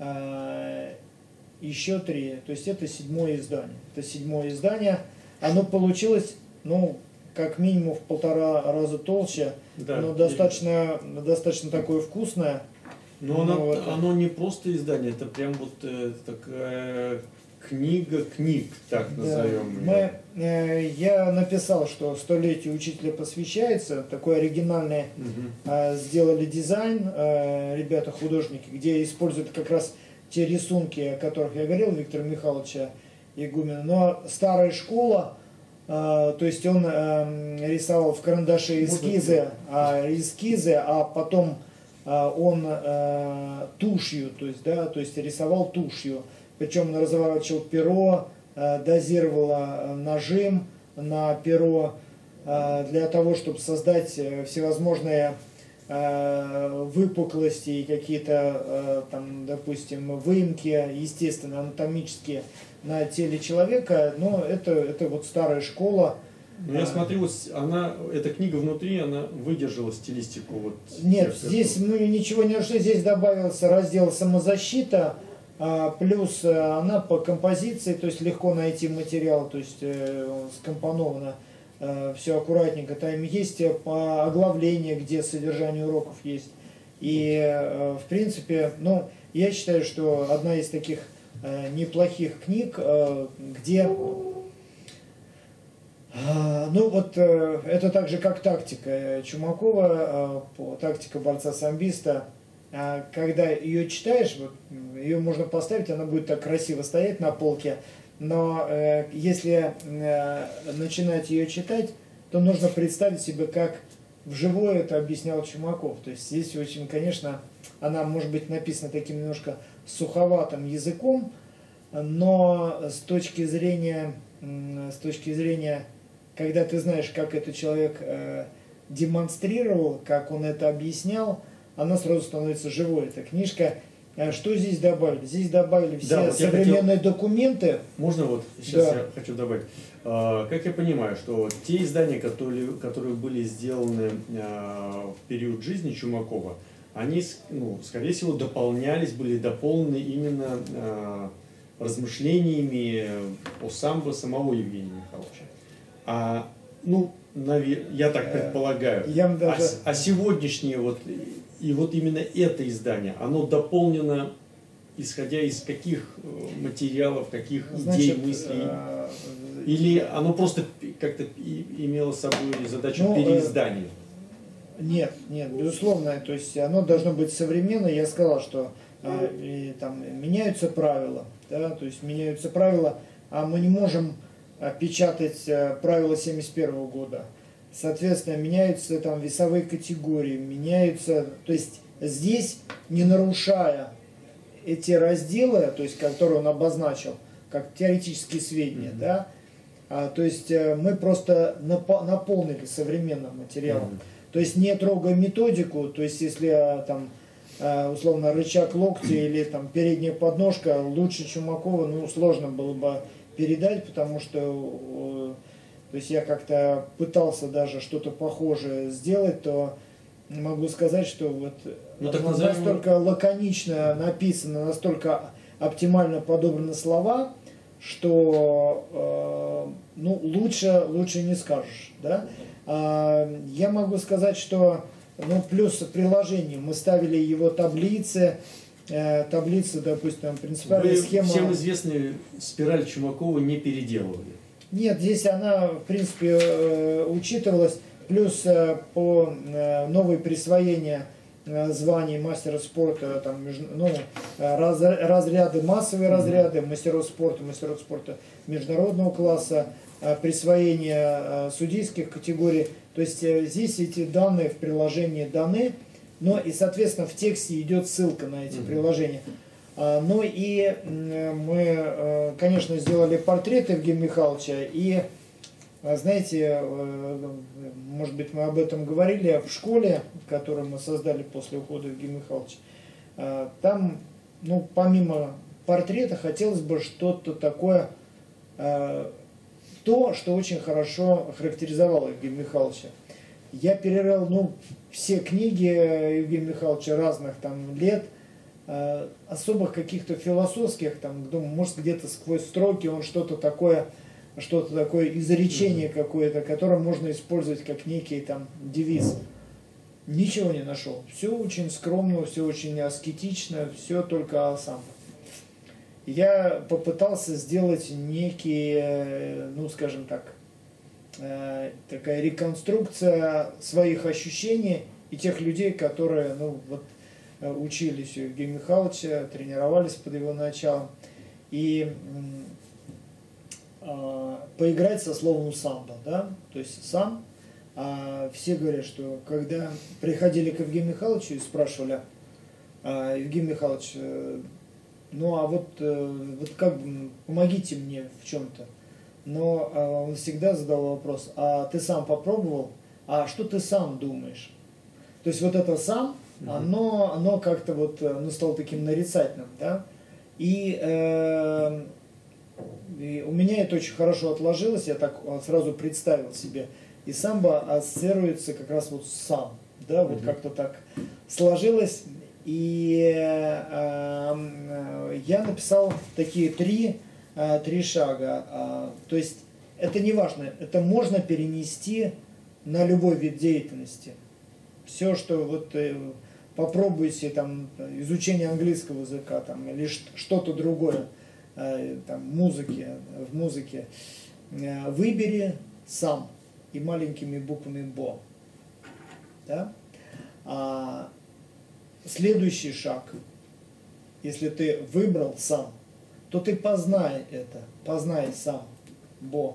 еще три, то есть это седьмое издание. Это седьмое издание, оно получилось, ну, как минимум в полтора раза толще, да, оно достаточно, достаточно такое вкусное. Но оно, вот, оно не просто издание, это прям вот э, такая книга книг, так да, назовем. Мы, э, я написал, что столетию учителя посвящается, такой оригинальный, угу. э, сделали дизайн, э, ребята-художники, где используют как раз те рисунки, о которых я говорил, Виктора Михайловича Игумена. Но старая школа, Uh, то есть он uh, рисовал в карандаше эскизы, uh, эскизы, а потом uh, он uh, тушью, то есть, да, то есть рисовал тушью. Причем он разворачивал перо, uh, дозировал uh, нажим на перо uh, для того, чтобы создать uh, всевозможные э, выпуклости и какие-то, э, там, допустим, выемки, естественно, анатомические на теле человека, но это, это вот старая школа. Ну, я смотрю, она, эта книга внутри, она выдержала стилистику. Вот, Нет, здесь мы ничего не нашли, здесь добавился раздел самозащита, а, плюс она по композиции, то есть легко найти материал, то есть э, скомпоновано э, все аккуратненько. Там есть оглавление, где содержание уроков есть. И э, в принципе, ну, я считаю, что одна из таких э, неплохих книг, э, где... Ну вот это так же, как тактика Чумакова, тактика борца-самбиста. Когда ее читаешь, вот, ее можно поставить, она будет так красиво стоять на полке, но если начинать ее читать, то нужно представить себе, как вживую это объяснял Чумаков. То есть здесь очень, конечно, она может быть написана таким немножко суховатым языком, но с точки зрения, с точки зрения когда ты знаешь, как этот человек э, демонстрировал, как он это объяснял, она сразу становится живой, эта книжка. А что здесь добавили? Здесь добавили все да, вот современные хотел... документы. Можно вот сейчас да. я хочу добавить. А, как я понимаю, что те издания, которые, которые были сделаны а, в период жизни Чумакова, они, ну, скорее всего, дополнялись, были дополнены именно а, размышлениями о самбо самого Евгения Михайловича. А, ну, навер... я так предполагаю, я даже... а, а сегодняшнее вот, и вот именно это издание, оно дополнено, исходя из каких материалов, каких Значит, идей, мыслей, э... или оно просто как-то имело с собой задачу ну, переиздания? Нет, нет, безусловно, то есть оно должно быть современное. Я сказал, что э, и, там меняются правила, да, то есть меняются правила, а мы не можем печатать правила семьдесят первого года. Соответственно, меняются там весовые категории, меняются, то есть здесь, не нарушая эти разделы, то есть которые он обозначил, как теоретические сведения, mm-hmm. да, а, то есть мы просто наполнили современным материалом. Mm-hmm. То есть не трогая методику, то есть если там условно рычаг локтя или там передняя подножка, лучше Чумакова, ну, сложно было бы передать, потому что то есть я как-то пытался даже что-то похожее сделать, то могу сказать, что вот ну, так называемый... настолько лаконично написано, настолько оптимально подобраны слова, что э, ну, лучше, лучше не скажешь. Да? А, я могу сказать, что ну, плюс приложение, мы ставили его таблицы, таблицы, допустим, принципиальная Вы схема. Всем известную спираль Чумакова не переделывали? Нет, здесь она, в принципе, учитывалась, плюс по новое присвоение званий мастера спорта, там, ну, раз, разряды, массовые разряды, мастеров спорта, мастеров спорта международного класса, присвоение судейских категорий. То есть здесь эти данные в приложении даны. Но и, соответственно, в тексте идет ссылка на эти mm-hmm. приложения. А, ну и мы, конечно, сделали портрет Евгения Михайловича. И, знаете, может быть, мы об этом говорили в школе, которую мы создали после ухода Евгения Михайловича. Там, ну, помимо портрета, хотелось бы что-то такое, то, что очень хорошо характеризовало Евгения Михайловича. Я перерыл, ну, все книги Евгения Михайловича разных там лет, э, особых каких-то философских, там, думаю, может, где-то сквозь строки он что-то такое, что-то такое изречение mm-hmm. какое-то, которое можно использовать как некий там девиз. Ничего не нашел. Все очень скромно, все очень аскетично, все только сам. Я попытался сделать некий, ну, скажем так, такая реконструкция своих ощущений и тех людей, которые, ну, вот, учились у Евгения Михайловича, тренировались под его началом. И э, поиграть со словом самбо, да, то есть сам. А все говорят, что когда приходили к Евгению Михайловичу и спрашивали, а, Евгений Михайлович, ну а вот, вот как бы помогите мне в чем-то. Но он всегда задал вопрос, а ты сам попробовал? А что ты сам думаешь? То есть вот это сам, оно, оно как-то вот, ну, стало таким нарицательным, да. И, э, и у меня это очень хорошо отложилось, я так сразу представил себе. И самбо ассоциируется как раз вот с сам, да, вот как-то так сложилось. И э, э, я написал такие три, э, три шага. Э, то есть это не важно, это можно перенести на любой вид деятельности. Все, что вот э, попробуйте там изучение английского языка там, или что-то другое, э, там, музыки, в музыке, э, выбери сам и маленькими буквами бо. Да? А следующий шаг, если ты выбрал сам, то ты познай это, познай сам бо.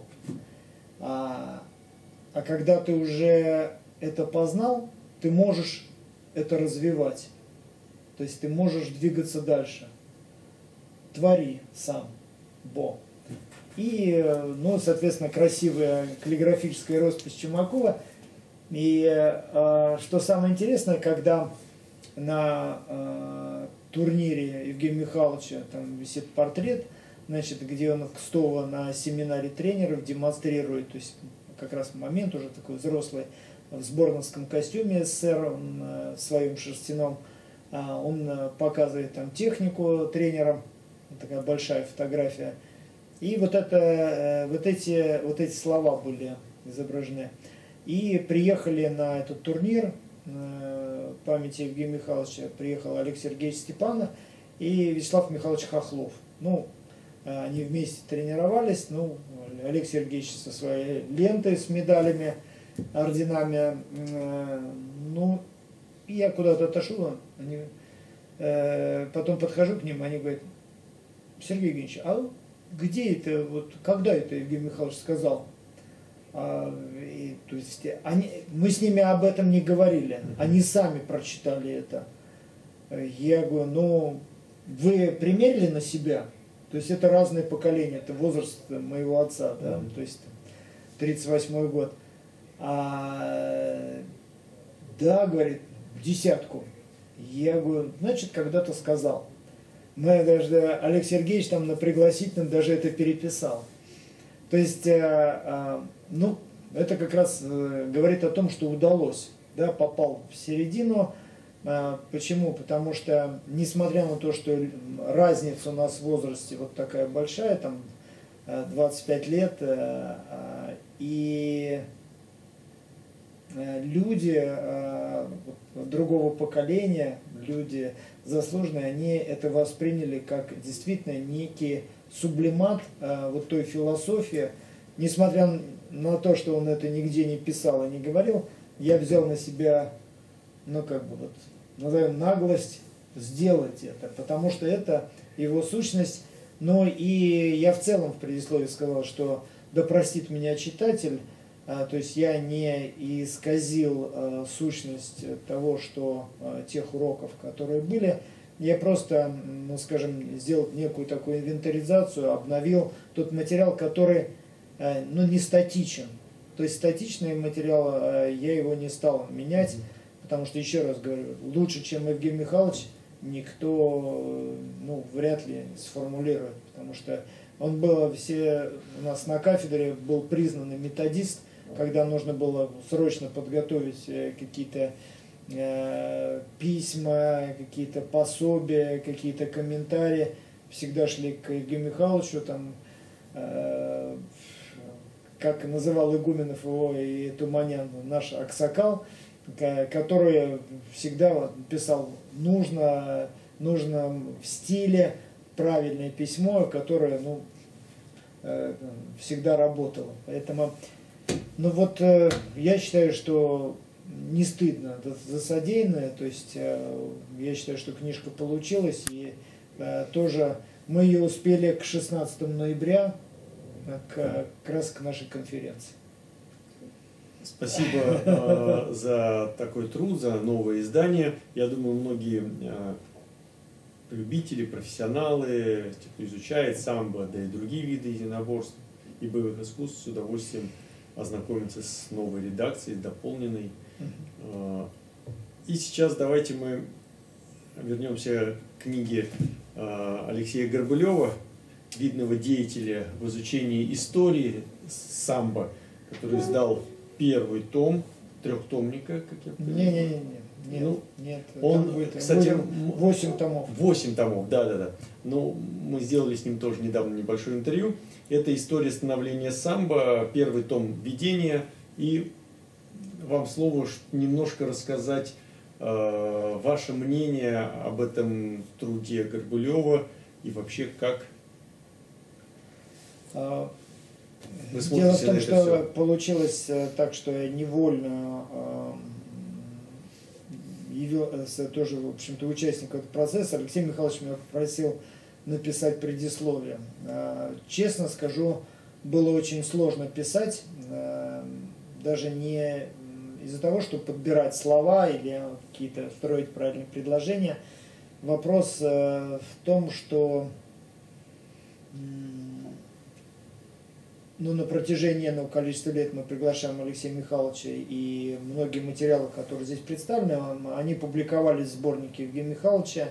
А, а когда ты уже это познал, ты можешь это развивать. То есть ты можешь двигаться дальше. Твори сам бо. И, ну, соответственно, красивая каллиграфическая роспись Чумакова. И э, что самое интересное, когда на э, турнире Евгения Михайловича там висит портрет, значит, где он Кстова на семинаре тренеров демонстрирует, то есть как раз момент уже такой взрослый, в сборновском костюме СССР, он э, в своем шерстяном, э, он э, показывает там технику тренерам, такая большая фотография. И вот, это, э, вот, эти, вот эти слова были изображены. И приехали на этот турнир э, памяти Евгения Михайловича, приехал Алексей Сергеевич Степанов и Вячеслав Михайлович Хохлов. Ну, э, они вместе тренировались, ну, Алексей Сергеевич со своей лентой с медалями, орденами. Э, ну, и я куда-то отошел, они, э, потом подхожу к ним, они говорят: Сергей Евгеньевич, а где это, вот, когда это Евгений Михайлович сказал? А, и, то есть, они, мы с ними об этом не говорили, они сами прочитали это. Я говорю: ну, вы примерили на себя? То есть это разные поколения, это возраст моего отца, да, mm-hmm. то есть тридцать восьмой год. А, да, говорит, десятку. Я говорю: значит, когда-то сказал. Мы даже, Алексей Сергеевич там на пригласительном даже это переписал. То есть, ну, это как раз говорит о том, что удалось, да, попал в середину. Почему? Потому что, несмотря на то, что разница у нас в возрасте вот такая большая, там двадцать пять лет, и люди другого поколения, люди заслуженные, они это восприняли как действительно некий сублимат вот той философии. Несмотря на то, что он это нигде не писал и не говорил, я взял на себя, ну как бы вот, назовем, наглость сделать это, потому что это его сущность. Но и я в целом в предисловии сказал, что да простит меня читатель, то есть я не исказил сущность того, что тех уроков, которые были. Я просто, ну скажем, сделал некую такую инвентаризацию, обновил тот материал, который, ну, не статичен. То есть статичный материал, я его не стал менять, потому что, еще раз говорю, лучше, чем Евгений Михайлович, никто, ну, вряд ли сформулирует, потому что он был, все у нас на кафедре был признанный методист, когда нужно было срочно подготовить какие-то э, письма, какие-то пособия, какие-то комментарии, всегда шли к Евгению Михайловичу, там, э, как называл Игуменов его и Туманян, наш аксакал, который всегда писал нужно, нужно в стиле правильное письмо, которое, ну, э, всегда работало. Поэтому, ну вот, э, я считаю, что не стыдно за содеянное, то есть э, я считаю, что книжка получилась, и э, тоже мы ее успели к шестнадцатому ноября, к, как раз к нашей конференции. Спасибо э, за такой труд, за новое издание. Я думаю, многие э, любители, профессионалы, те, кто изучает самбо, да и другие виды единоборств и боевых искусств, с удовольствием ознакомиться с новой редакцией, дополненной. Э, И сейчас давайте мы вернемся к книге Алексея Горбылева, видного деятеля в изучении истории самбо, который издал первый том трехтомника, как я понимаю. Не-не-не, нет, ну, нет. Он, будет, кстати, восемь томов. Восемь томов, да-да-да. Но мы сделали с ним тоже недавно небольшое интервью. Это история становления самбо, первый том введения. И вам слово немножко рассказать э, ваше мнение об этом труде Горбылева и вообще как а, вы дело в том, что все. Получилось так, что я невольно э, явился тоже, в общем-то, участником этого процесса. Алексей Михайлович меня попросил написать предисловие. Э, честно скажу, было очень сложно писать, э, даже не из-за того, чтобы подбирать слова или какие-то строить правильные предложения. Вопрос э, в том, что э, ну, на протяжении этого количества лет мы приглашаем Алексея Михайловича, и многие материалы, которые здесь представлены, они публиковались в сборнике Евгения Михайловича,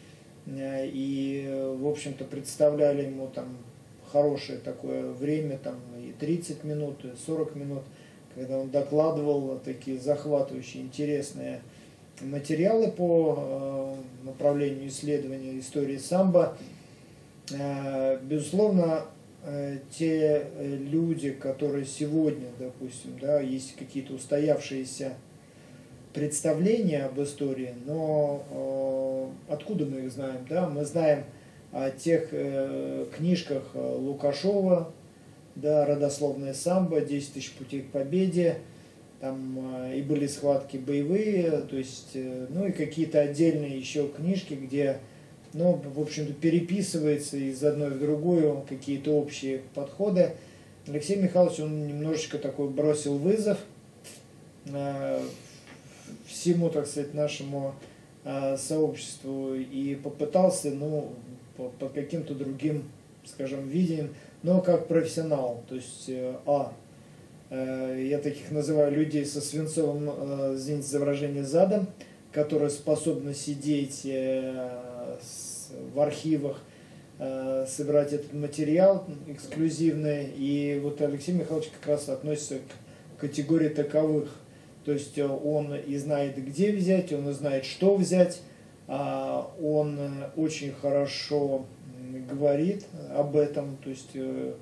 и, в общем-то, представляли ему там хорошее такое время, там и тридцать минут, и сорок минут, когда он докладывал такие захватывающие, интересные материалы по направлению исследования истории самбо. Безусловно, те люди, которые сегодня, допустим, да, есть какие-то устоявшиеся представления об истории, но э, откуда мы их знаем? Да? Мы знаем о тех э, книжках Лукашова, да, «Родословная самбо», «десять тысяч путей к победе», там э, и были схватки боевые, то есть, э, ну и какие-то отдельные еще книжки, где, ну, в общем-то, переписывается из одной в другую какие-то общие подходы. Алексей Михайлович, он немножечко такой бросил вызов э, всему, так сказать, нашему э, сообществу и попытался, ну, по, по каким-то другим, скажем, видениям, но как профессионал. То есть, э, а, э, я таких называю людей со свинцовым, э, извините за выражение, задом, которые способны сидеть э, в архивах, э, собирать этот материал эксклюзивный. И вот Алексей Михайлович как раз относится к категории таковых. То есть он и знает, где взять, он и знает, что взять. Он очень хорошо говорит об этом. То есть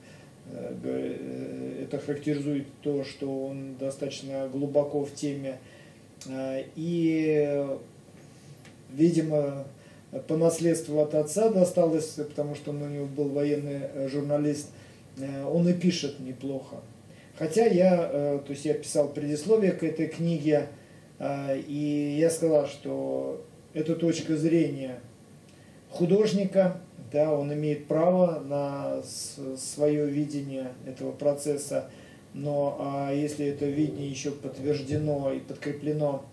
это характеризует то, что он достаточно глубоко в теме. И, видимо, по наследству от отца досталось, потому что он у него был военный журналист, он и пишет неплохо. Хотя я, то есть я писал предисловие к этой книге, и я сказал, что это точка зрения художника, да, он имеет право на свое видение этого процесса, но а если это видение еще подтверждено и подкреплено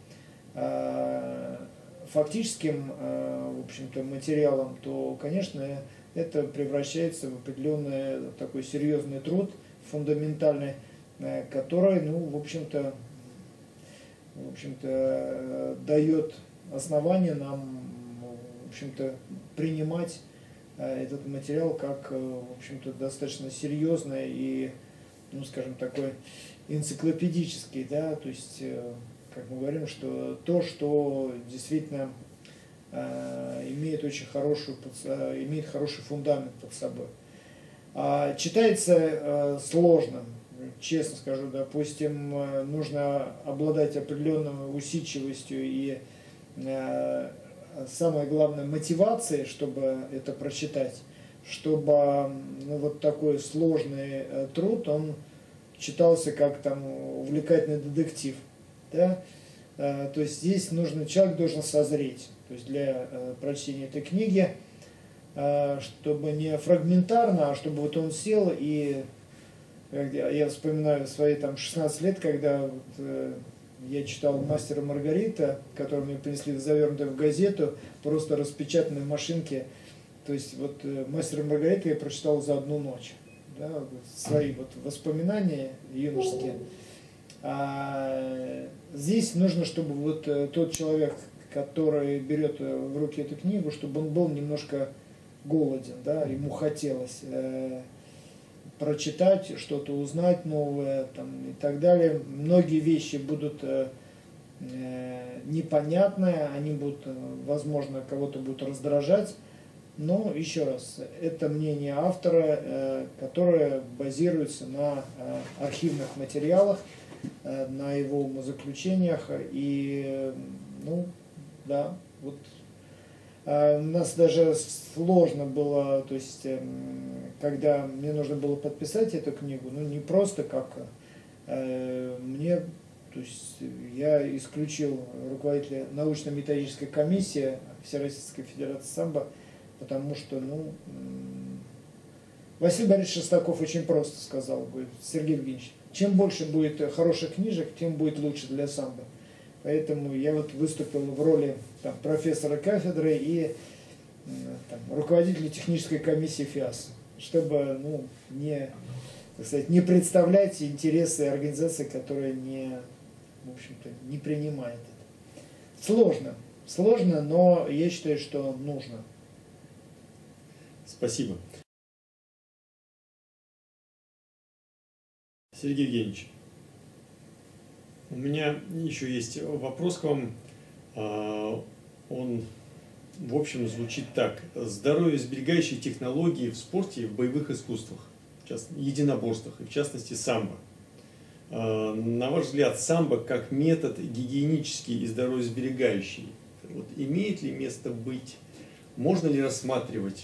фактическим, в общем-то, материалом, то, конечно, это превращается в определенный такой серьезный труд, фундаментальный, который, ну, в общем-то, в общем-то, дает основание нам, в общем-то, принимать этот материал как, в общем-то, достаточно серьезный и, ну, скажем, такой энциклопедический, да, то есть, как мы говорим, что то, что действительно э, имеет очень хорошую, э, имеет хороший фундамент под собой. А читается э, сложно, честно скажу, допустим, э, нужно обладать определенной усидчивостью и э, самое главное мотивацией, чтобы это прочитать, чтобы, ну, вот такой сложный э, труд, он читался как там увлекательный детектив. Да? То есть здесь нужно, человек должен созреть, то есть для прочтения этой книги, чтобы не фрагментарно, а чтобы вот он сел и, я вспоминаю свои там шестнадцать лет, когда вот я читал «Мастера Маргарита», который мне принесли завернутую в газету, просто распечатанной в машинке, то есть вот «Мастера Маргарита» я прочитал за одну ночь, да, свои вот воспоминания юношеские. А здесь нужно, чтобы вот тот человек, который берет в руки эту книгу, чтобы он был немножко голоден, да, ему хотелось э, прочитать, что-то узнать новое там, и так далее. Многие вещи будут э, непонятные, они будут, возможно, кого-то будут раздражать, но, еще раз, это мнение автора, э, которое базируется на э, архивных материалах, э, на его умозаключениях, и, э, ну, да, вот э, у нас даже сложно было, то есть, э, когда мне нужно было подписать эту книгу, ну, не просто как э, мне, то есть, я исключил руководителя научно-методической комиссии Всероссийской Федерации самбо, потому что, ну, Василий Борисович Шестаков очень просто сказал, говорит, Сергей Евгеньевич, чем больше будет хороших книжек, тем будет лучше для самбо. Поэтому я вот выступил в роли там, профессора кафедры и там, руководителя технической комиссии ФИАС, чтобы, ну, не, так сказать, не представлять интересы организации, которая не, в общем-то, не принимает это. Сложно, сложно, но я считаю, что нужно. Спасибо. Сергей Евгеньевич, у меня еще есть вопрос к вам. Он, в общем, звучит так. Здоровье сберегающие технологии в спорте и в боевых искусствах, в частности, единоборствах, и в частности самбо. На ваш взгляд, самбо как метод гигиенический и здоровьесберегающий, вот, имеет ли место быть? Можно ли рассматривать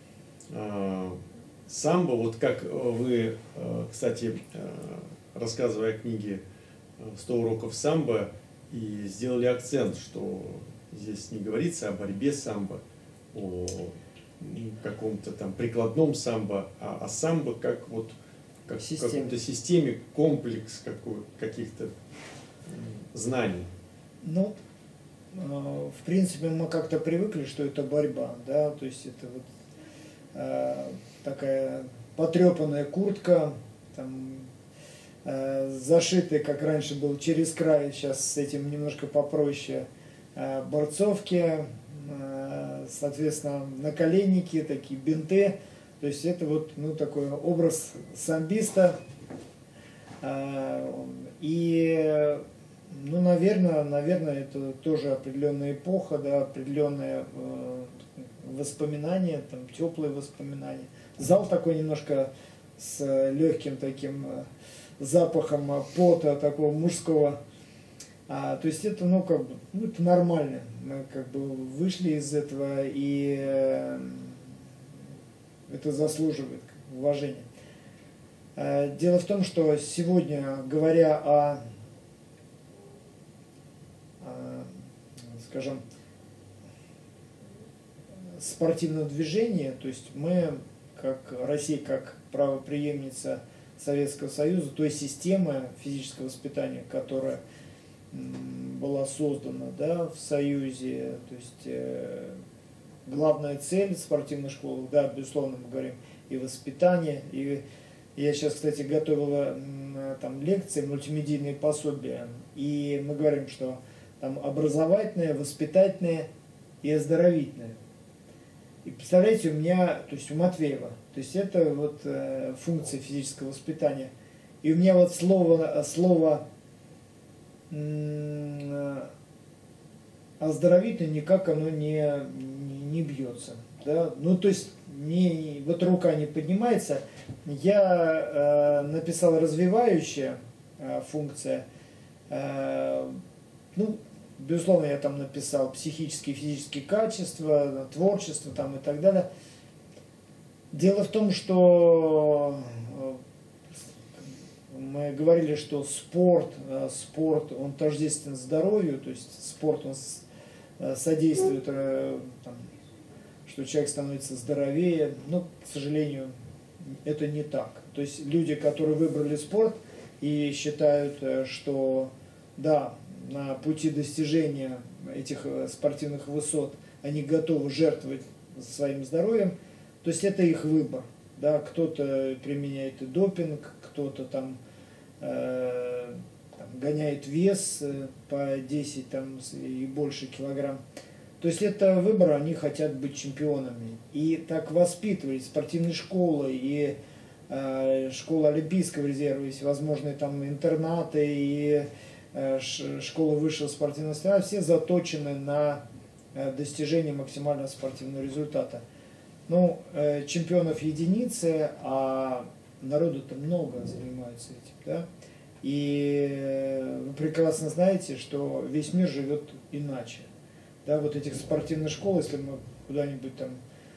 самбо, вот как вы, кстати, рассказывая о книге «сто уроков самбо», и сделали акцент, что здесь не говорится о борьбе самбо, о каком-то там прикладном самбо, а о самбо как вот как в какой-то системе, комплекс каких-то знаний. Ну, в принципе, мы как-то привыкли, что это борьба, да, то есть это вот э, такая потрепанная куртка, там, э, зашитая, как раньше был, через край, сейчас с этим немножко попроще, э, борцовки, э, соответственно, наколенники, такие бинты, то есть это вот, ну, такой образ самбиста, э, и ну, наверное, наверное, это тоже определенная эпоха, да, определенные э, воспоминания, там, теплые воспоминания. Зал такой немножко с легким таким э, запахом пота, такого мужского. А, то есть это, ну, как бы, ну, это нормально. Мы как бы вышли из этого, и э, это заслуживает уважения. Э, дело в том, что сегодня, говоря о скажем, спортивного движения, то есть мы, как Россия, как правопреемница Советского Союза, той системы физического воспитания, которая была создана, да, в Союзе, то есть э, главная цель спортивной школы, да, безусловно, мы говорим и воспитание, и я сейчас, кстати, готовила там лекции, мультимедийные пособия, и мы говорим, что там образовательное, воспитательное и оздоровительное. И представляете, у меня, то есть у Матвеева, то есть это вот э, функция физического воспитания. И у меня вот слово, слово э, оздоровительное никак оно не, не, не бьется. Да? Ну, то есть не, вот рука не поднимается. Я э, написал развивающая э, функция. Э, ну, безусловно, я там написал психические и физические качества, творчество там и так далее. Дело в том, что мы говорили, что спорт, спорт, он тождествен здоровью, то есть спорт, он содействует, там, что человек становится здоровее, но, к сожалению, это не так. То есть люди, которые выбрали спорт и считают, что да, на пути достижения этих спортивных высот они готовы жертвовать своим здоровьем, то есть это их выбор. Да, кто-то применяет и допинг, кто-то там, э, там там, гоняет вес по десять там, и больше килограмм. То есть это выбор, они хотят быть чемпионами. И так воспитывали спортивные школы, и э, школа Олимпийского резерва, есть возможные там интернаты, и э, школы высшего спортивного строя, все заточены на э, достижение максимального спортивного результата. Ну, э, чемпионов единицы, а народу-то много занимаются этим, да? И э, вы прекрасно знаете, что весь мир живет иначе. Да, вот этих спортивных школ, если мы куда-нибудь там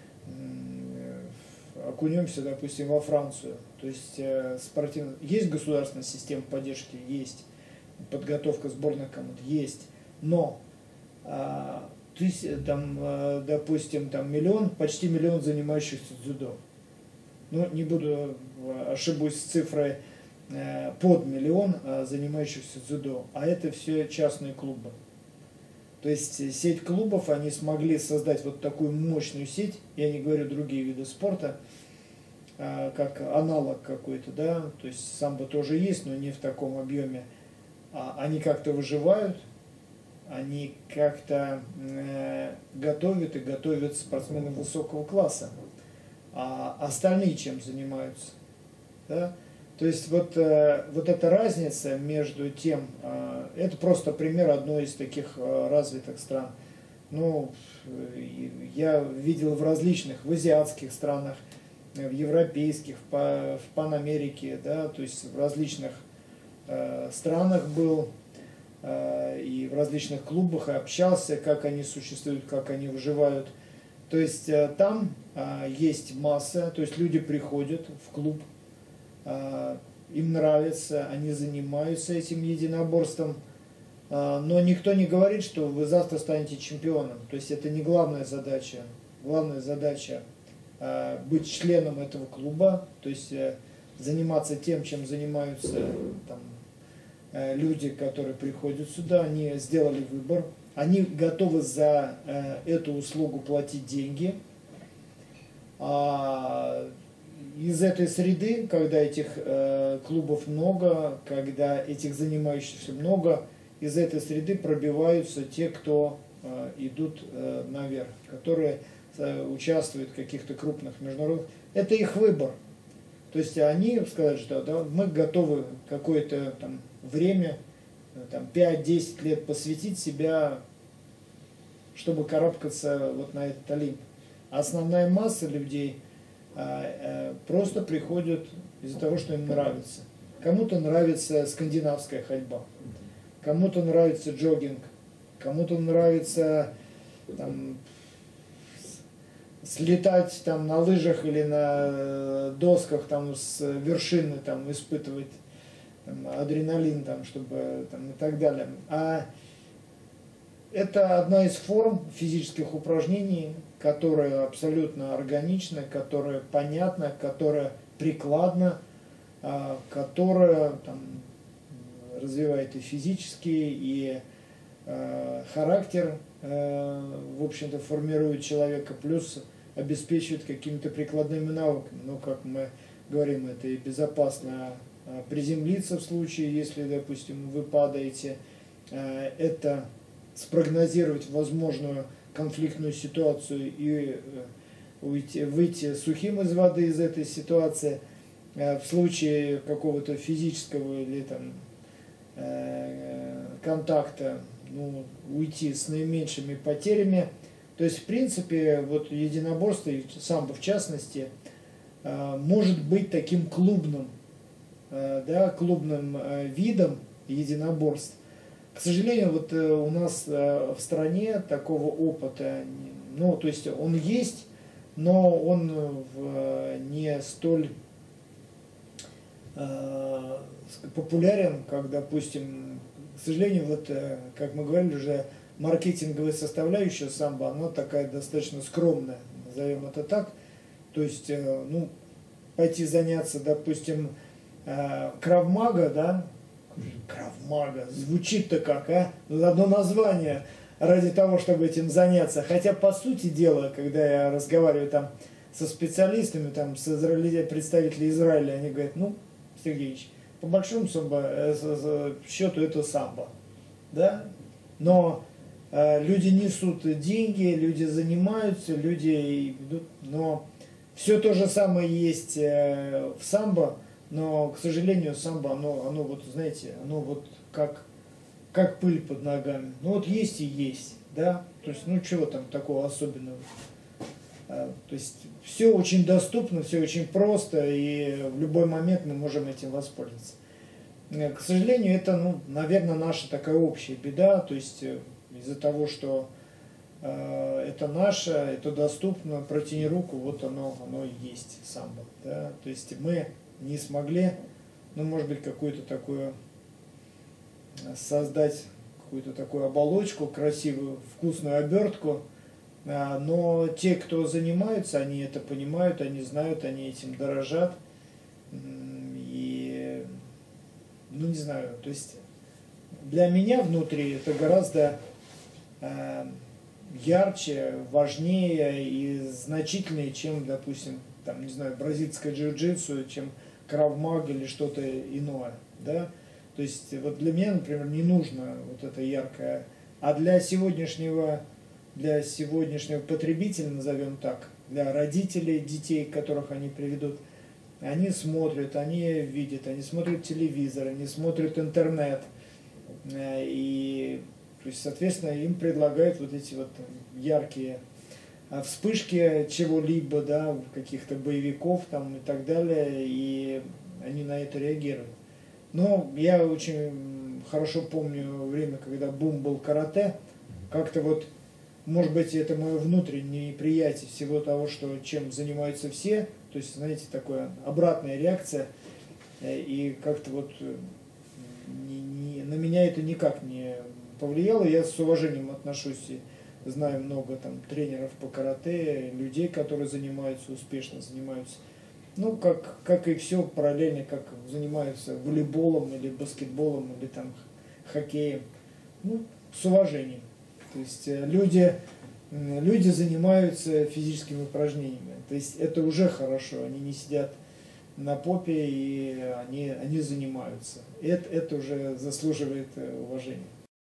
окунемся, допустим, во Францию, то есть э, спортивно... есть государственная система поддержки, есть, подготовка сборных команд, есть, но э, то есть, там, э, допустим, там миллион, почти миллион занимающихся дзюдо. Ну, не буду, ошибусь с цифрой, э, под миллион э, занимающихся дзюдо, а это все частные клубы. То есть сеть клубов, они смогли создать вот такую мощную сеть, я не говорю другие виды спорта, как аналог какой-то, да, то есть самбо тоже есть, но не в таком объеме. Они как-то выживают, они как-то готовят и готовят спортсменов высокого класса. А остальные чем занимаются? Да? То есть вот, вот эта разница между тем, это просто пример одной из таких развитых стран. Ну, я видел в различных, в азиатских странах, в европейских, в Панамерике, да, то есть в различных странах был, и в различных клубах, и общался, как они существуют, как они выживают. То есть там есть масса, то есть люди приходят в клуб, им нравится, они занимаются этим единоборством, но никто не говорит, что вы завтра станете чемпионом. То есть это не главная задача. Главная задача быть членом этого клуба, то есть заниматься тем, чем занимаются там, люди, которые приходят сюда. Они сделали выбор, они готовы за эту услугу платить деньги. Из этой среды, когда этих э, клубов много, когда этих занимающихся много, из этой среды пробиваются те, кто э, идут э, наверх, которые э, участвуют в каких-то крупных международных. Это их выбор. То есть они сказали, что да, мы готовы какое-то там время, там, пять-десять лет посвятить себя, чтобы карабкаться вот на этот Олимп. А основная масса людей просто приходят из-за того, что им нравится. Кому-то нравится скандинавская ходьба, кому-то нравится джогинг, кому-то нравится там, слетать там, на лыжах или на досках там, с вершины, там, испытывать там, адреналин, там, чтобы, там, и так далее. А это одна из форм физических упражнений, которая абсолютно органична, которая понятна, которая прикладна, которая там, развивает и физический, и э, характер, э, в общем-то, формирует человека, плюс обеспечивает какими-то прикладными навыками. Ну, как мы говорим, это и безопасно приземлиться в случае, если, допустим, вы падаете, э, это спрогнозировать возможную конфликтную ситуацию и уйти, выйти сухим из воды из этой ситуации, в случае какого-то физического или там контакта, ну, уйти с наименьшими потерями. То есть, в принципе, вот единоборство, и самбо в частности, может быть таким клубным, да, клубным видом единоборств. К сожалению, вот у нас в стране такого опыта, ну, то есть он есть, но он в не столь э, популярен, как, допустим, к сожалению, вот, как мы говорили уже, маркетинговая составляющая самбо, она такая достаточно скромная, назовем это так. То есть, э, ну, пойти заняться, допустим, э, крав-мага, да, крав-мага, звучит-то как, а? Одно название ради того, чтобы этим заняться. Хотя, по сути дела, когда я разговариваю там со специалистами, там, с израиль... представителями Израиля, они говорят, ну, Сергеевич, по большому самбо, счету это самбо, да, но э, люди несут деньги, люди занимаются, люди идут, но все то же самое есть э, в самбо, но, к сожалению, самбо, оно, оно вот, знаете, оно вот как, как пыль под ногами, ну вот есть и есть, да, то есть, ну чего там такого особенного. То есть все очень доступно, все очень просто, и в любой момент мы можем этим воспользоваться. К сожалению, это, ну, наверное, наша такая общая беда, то есть из-за того, что э, это наше, это доступно, протяни руку, вот оно, оно и есть самбо. Да? То есть мы не смогли, ну, может быть, какую-то такую создать, какую-то такую оболочку, красивую, вкусную обертку, но те, кто занимаются, они это понимают, они знают, они этим дорожат. И, ну не знаю, то есть для меня внутри это гораздо э, ярче, важнее и значительнее, чем, допустим, там, не знаю, бразильское джиу-джитсу, чем крав-мага или что-то иное. Да? То есть вот для меня, например, не нужно вот это яркое. А для сегодняшнего для сегодняшнего потребителя, назовем так, для родителей детей, которых они приведут, они смотрят, они видят, они смотрят телевизор, они смотрят интернет, и, то есть, соответственно, им предлагают вот эти вот яркие вспышки чего-либо, да, каких-то боевиков там и так далее, и они на это реагируют. Но я очень хорошо помню время, когда бум был карате, как-то вот, может быть, это мое внутреннее неприятие всего того, что, чем занимаются все. То есть, знаете, такая обратная реакция. И как-то вот не, не, на меня это никак не повлияло. Я с уважением отношусь и знаю много там тренеров по карате, людей, которые занимаются, успешно занимаются. Ну, как, как и все параллельно, как занимаются волейболом или баскетболом, или там хоккеем. Ну, с уважением. То есть люди, люди занимаются физическими упражнениями. То есть это уже хорошо. Они не сидят на попе, и они, они занимаются. Это, это уже заслуживает уважения.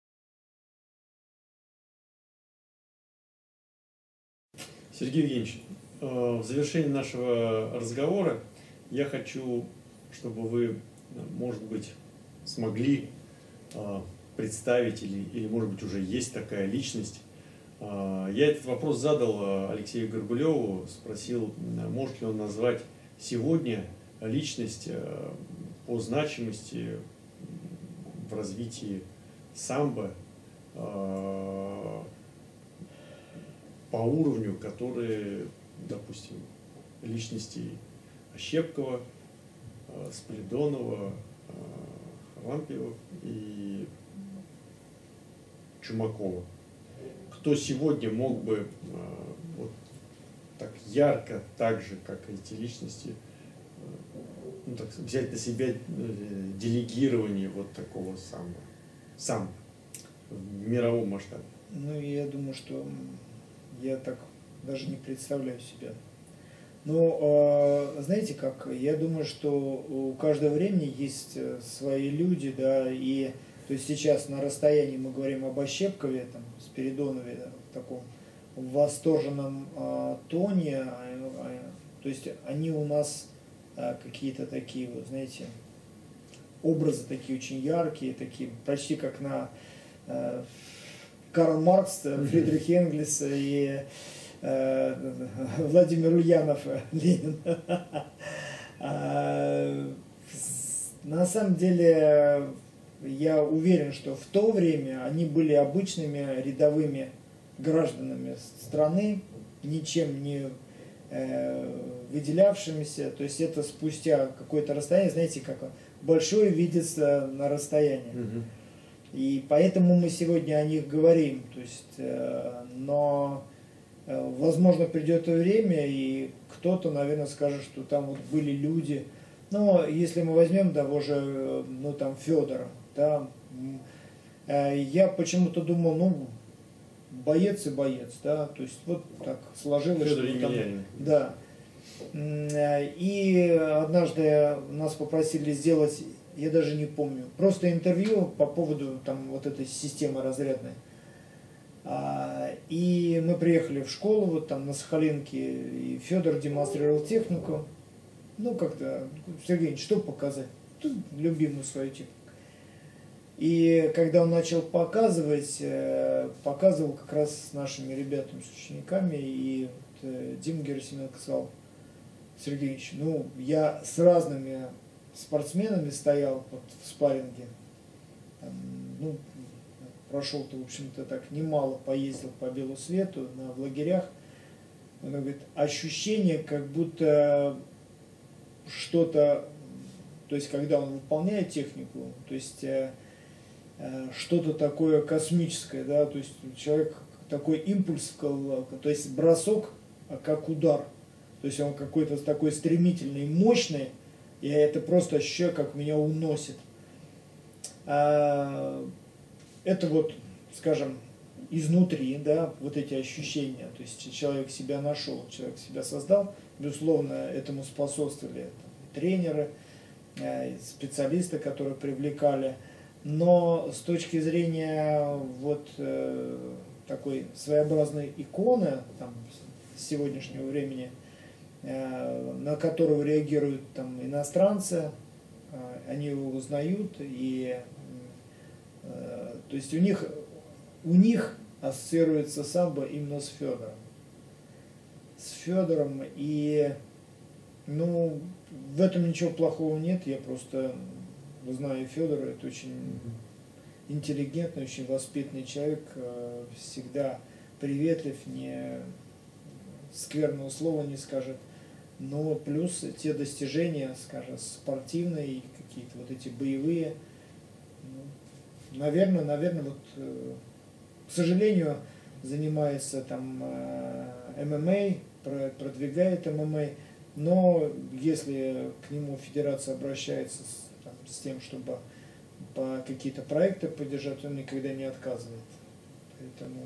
Сергей Евгеньевич, в завершении нашего разговора я хочу, чтобы вы, может быть, смогли представить, или, или, может быть, уже есть такая личность. Я этот вопрос задал Алексею Горбулеву, спросил, может ли он назвать сегодня личность по значимости в развитии самбо, по уровню, которые, допустим, личности Ощепкова, Спиридонова, Харлампиева и Чумакова. Кто сегодня мог бы э, вот так ярко, так же, как эти личности, э, ну, так, взять на себя э, делегирование вот такого самого, сам в мировом масштабе? Ну, я думаю, что я так даже не представляю себя. Но, э, знаете как, я думаю, что у каждого времени есть свои люди, да, и то есть сейчас на расстоянии мы говорим об Ощепкове, там, Спиридонове, да, в таком восторженном э, тоне, а, а, то есть они у нас а, какие-то такие, вот, знаете, образы такие очень яркие, такие почти как на э, Карл Маркс, Фридрих Энгельс и э, Владимир Ульянов, Ленин. На самом деле, я уверен, что в то время они были обычными рядовыми гражданами страны, ничем не э, выделявшимися. То есть это спустя какое-то расстояние, знаете, как большое видится на расстоянии. Угу. И поэтому мы сегодня о них говорим. То есть, э, но, э, возможно, придет время, и кто-то, наверное, скажет, что там вот были люди. Но если мы возьмем того же, ну, там, Федора, да, э, я почему-то думал, ну, боец и боец, да, то есть вот так сложилось. Федор что там, Емельяненко. да. И однажды нас попросили сделать я даже не помню, просто интервью по поводу там вот этой системы разрядной. А, и мы приехали в школу, вот там на Сахалинке, и Федор демонстрировал технику. Ну, как-то, Сергей, что показать? Тут любимую свою технику. И когда он начал показывать, показывал как раз с нашими ребятами, с учениками, и вот Дима Герасименко сказал: Сергей Ильич, ну, я с разными спортсменами стоял вот, в спарринге, там, ну, прошел-то, в общем-то, так немало, поездил по белу свету, на, в лагерях. Он говорит, ощущение, как будто что-то, то есть, когда он выполняет технику, то есть, э, э, что-то такое космическое, да, то есть, человек такой импульс, то есть, бросок, как удар, то есть, он какой-то такой стремительный, мощный, и я это просто ощущаю, как меня уносит. А, это вот, скажем, изнутри, да, вот эти ощущения, то есть человек себя нашел, человек себя создал, безусловно, этому способствовали там, тренеры, специалисты, которые привлекали, но с точки зрения вот э, такой своеобразной иконы там, сегодняшнего времени, э, на которую реагируют там иностранцы, э, они его узнают, и э, то есть у них у них ассоциируется самбо именно с Федором. С Федором, и ну, в этом ничего плохого нет, я просто знаю Федора, это очень интеллигентный, очень воспитанный человек, всегда приветлив, не скверного слова не скажет, но плюс те достижения, скажем, спортивные, какие-то вот эти боевые, ну, наверное, наверное, вот к сожалению, занимается там эм эм а, продвигает эм эм а, но если к нему федерация обращается с, там, с тем, чтобы по какие-то проекты поддержать, он никогда не отказывает. Поэтому,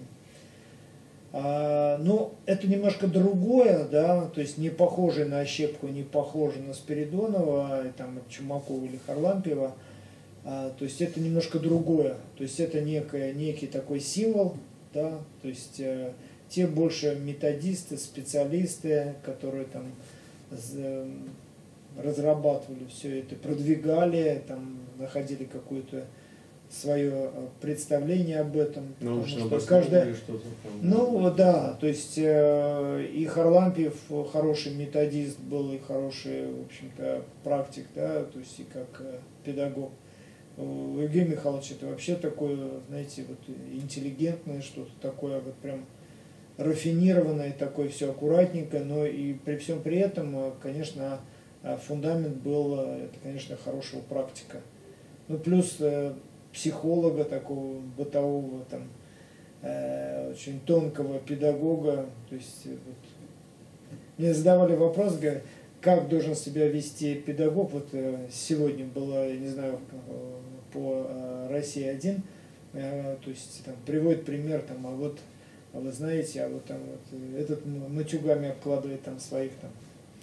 а, ну, это немножко другое, да, то есть не похоже на Ощепку, не похоже на Спиридонова, там, Чумакова или Харлампиева. А, то есть это немножко другое, то есть это некое, некий такой символ, да, то есть э, те больше методисты, специалисты, которые там э, разрабатывали все это, продвигали, там, находили какое-то свое представление об этом. Научно что каждая... что-то там. Ну да, то есть э, и Харлампиев хороший методист был, и хороший, в общем-то, практик, да, то есть и как э, педагог. Евгений Михайлович это вообще такое, знаете, вот интеллигентное, что-то такое вот прям рафинированное, такое все аккуратненько, но и при всем при этом, конечно, фундамент был, это, конечно, хорошего практика. Ну, плюс психолога такого бытового, там, очень тонкого педагога, то есть вот, мне задавали вопрос, говорят, как должен себя вести педагог. Вот сегодня было, я не знаю, по России один, то есть там приводит пример, там, а вот, а вы знаете, а вот там вот этот матюгами обкладывает там своих там,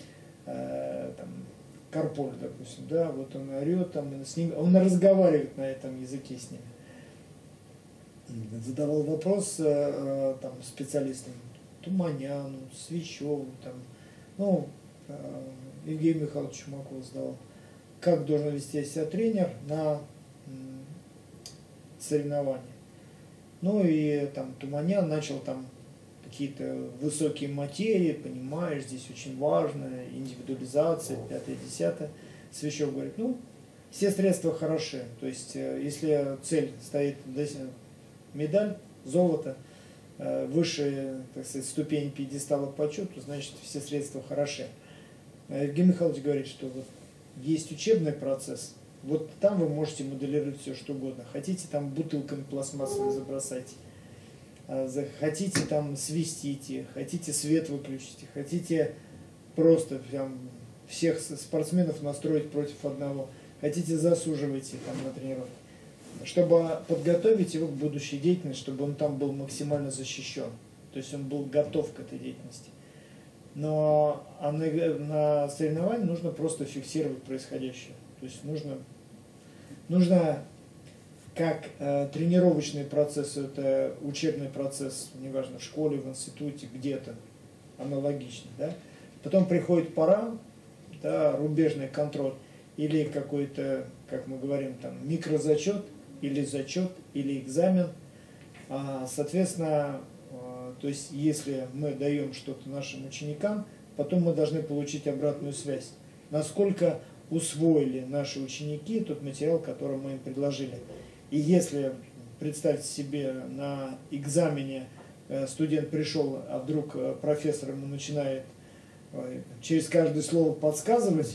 там карполь, допустим, да, вот он орет там, с ним, он разговаривает на этом языке с ними. Задавал вопрос там специалистам, Туманяну, Свящеву, там, ну, Евгений Михайлович Чумаков задал, как должен вести себя тренер на соревнования. Ну и там Туманян начал там какие-то высокие материи, понимаешь, здесь очень важно, индивидуализация, пятое, десятое. Свящев говорит, ну, все средства хороши, то есть если цель стоит медаль, золото, высшая, так сказать, ступень пьедестала почету, значит, все средства хороши. Евгений Михайлович говорит, что вот есть учебный процесс, вот там вы можете моделировать все, что угодно. Хотите там бутылками пластмассовыми забросайте, хотите там свистите, хотите свет выключите, хотите просто прям всех спортсменов настроить против одного, хотите засуживайте там на тренировке, чтобы подготовить его к будущей деятельности, чтобы он там был максимально защищен, то есть он был готов к этой деятельности. Но а на, на соревновании нужно просто фиксировать происходящее. То есть нужно нужно как э, тренировочный процесс, это учебный процесс, неважно, в школе, в институте, где-то, аналогично, да. Потом приходит пора, да, рубежный контроль, или какой-то, как мы говорим, там, микрозачет, или зачет, или экзамен. А, соответственно, а, то есть, если мы даем что-то нашим ученикам, потом мы должны получить обратную связь. Насколько усвоили наши ученики тот материал, который мы им предложили. И если, представьте себе, на экзамене студент пришел, а вдруг профессор ему начинает через каждое слово подсказывать,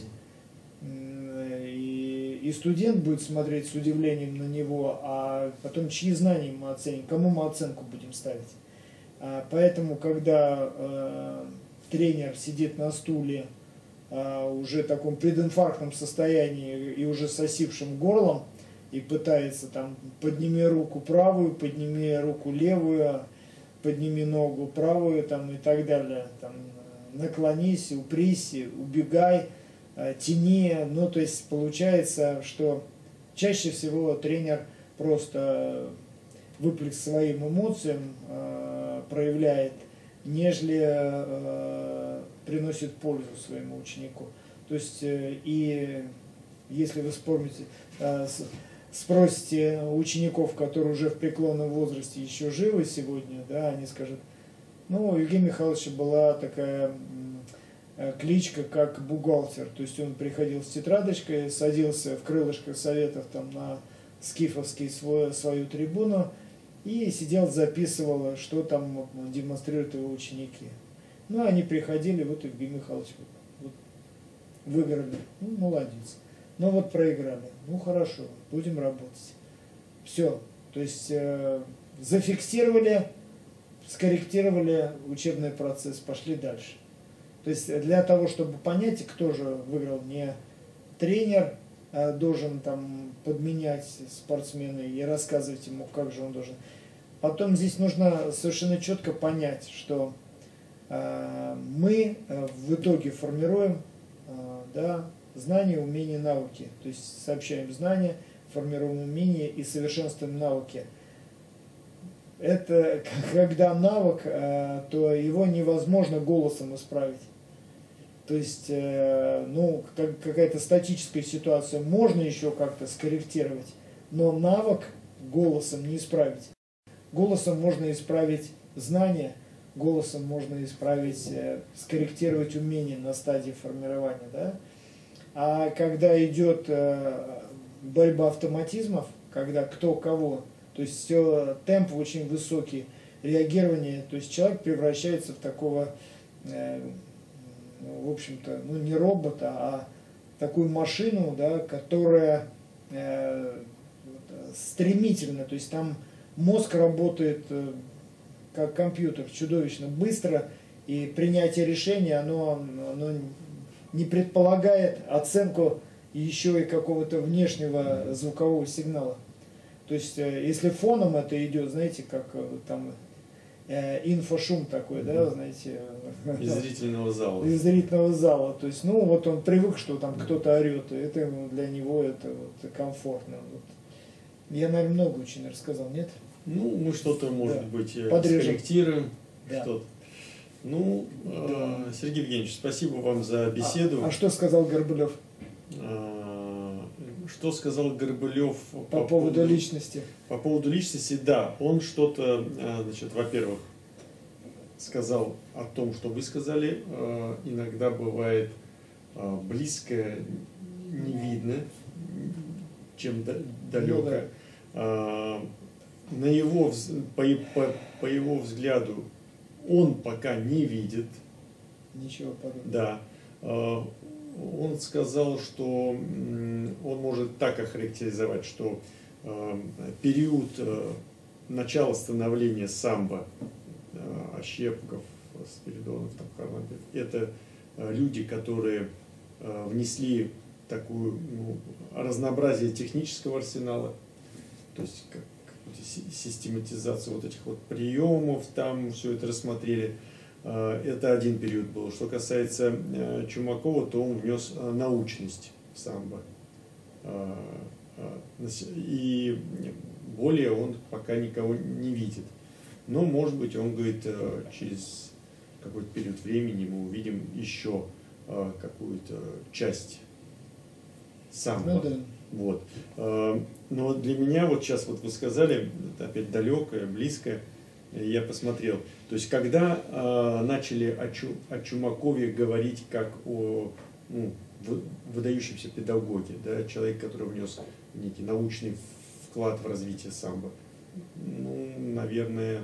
и, и студент будет смотреть с удивлением на него, а потом чьи знания мы оценим, кому мы оценку будем ставить. Поэтому, когда э, тренер сидит на стуле э, уже в таком прединфарктном состоянии и уже с осипшим горлом, и пытается там подними руку правую, подними руку левую, подними ногу правую там, и так далее, там, наклонись, упрись, убегай, тяни. Ну, то есть получается, что чаще всего тренер просто выплеск своим эмоциям э, проявляет, нежели э, приносит пользу своему ученику. То есть, э, и если вы вспомните, э, спросите учеников, которые уже в преклонном возрасте еще живы сегодня, да, они скажут, ну, у Евгения Михайловича была такая кличка, как бухгалтер. То есть он приходил с тетрадочкой, садился в крылышко советов там на скифовский свой, свою трибуну и сидел, записывал, что там демонстрируют его ученики. Ну, они приходили, вот Евгений Михайлович, вот, выиграли, ну, молодец. Ну, вот проиграли, ну, хорошо, будем работать. Все, то есть э, зафиксировали, скорректировали учебный процесс, пошли дальше. То есть для того, чтобы понять, кто же выиграл, не тренер а должен там подменять спортсмена и рассказывать ему, как же он должен. Потом здесь нужно совершенно четко понять, что э, мы э, в итоге формируем э, да, знания, умения, навыки. То есть сообщаем знания, формируем умения и совершенствуем навыки. Это когда навык, то его невозможно голосом исправить. То есть, ну, какая-то статическая ситуация можно еще как-то скорректировать, но навык голосом не исправить. Голосом можно исправить знания, голосом можно исправить, скорректировать умения на стадии формирования, да? А когда идет борьба автоматизмов, когда кто кого, то есть все, темп очень высокий, реагирование, то есть человек превращается в такого, э, в общем-то, ну не робота, а такую машину, да, которая э, стремительно, то есть там мозг работает э, как компьютер, чудовищно быстро, и принятие решения, оно, оно не предполагает оценку еще и какого-то внешнего звукового сигнала. То есть, если фоном это идет, знаете, как там э, инфошум такой, да, знаете. Из зрительного зала. Из зрительного зала. То есть, ну, вот он привык, что там кто-то орет, и это для него это вот комфортно. Вот. Я, наверное, много очень рассказал, нет? Ну, мы что-то, может да. быть, Подрежем. скорректируем. Да. Что-то. Ну, да. э, Сергей Евгеньевич, спасибо вам за беседу. А, а что сказал Горбылев? Что сказал Горбылев по, по поводу, поводу личности? По поводу личности, да, он что-то, значит, во-первых, сказал о том, что вы сказали, иногда бывает близкое не видно, чем далекое. Ну, да. На его, по, по, по его взгляду он пока не видит. Ничего подобного. Да. Он сказал, что он может так охарактеризовать, что э, период э, начала становления самбо, э, Ощепков, Спиридонов, там, Харлампиев, это э, люди, которые э, внесли такую ну, разнообразие технического арсенала, то есть как, систематизацию вот этих вот приемов, там все это рассмотрели. Это один период был. Что касается Чумакова, то он внес научность в самбо. И более он пока никого не видит. Но, может быть, он говорит, через какой-то период времени мы увидим еще какую-то часть самбо. Ну, да. Вот. Но для меня, вот сейчас вот вы сказали, это опять далекое, близкое, я посмотрел. То есть, когда начали о, Чу, о Чумакове говорить как о ну, выдающемся педагоге, да, человек, который внес некий научный вклад в развитие самбо, ну, наверное,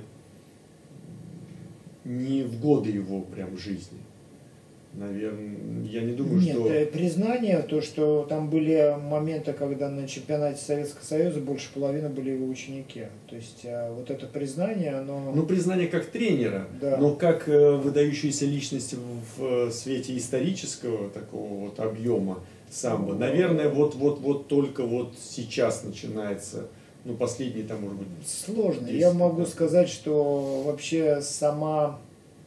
не в годы его прям жизни. Наверное, я не думаю, Нет, что... Нет, признание, то, что там были моменты, когда на чемпионате Советского Союза больше половины были его ученики. То есть вот это признание, оно... Ну, признание как тренера, да. Но как выдающаяся личность в свете исторического такого вот объема самбо. Наверное, вот-вот-вот только вот сейчас начинается, ну, последний там, может быть... Сложно. десять, я могу да. сказать, что вообще сама...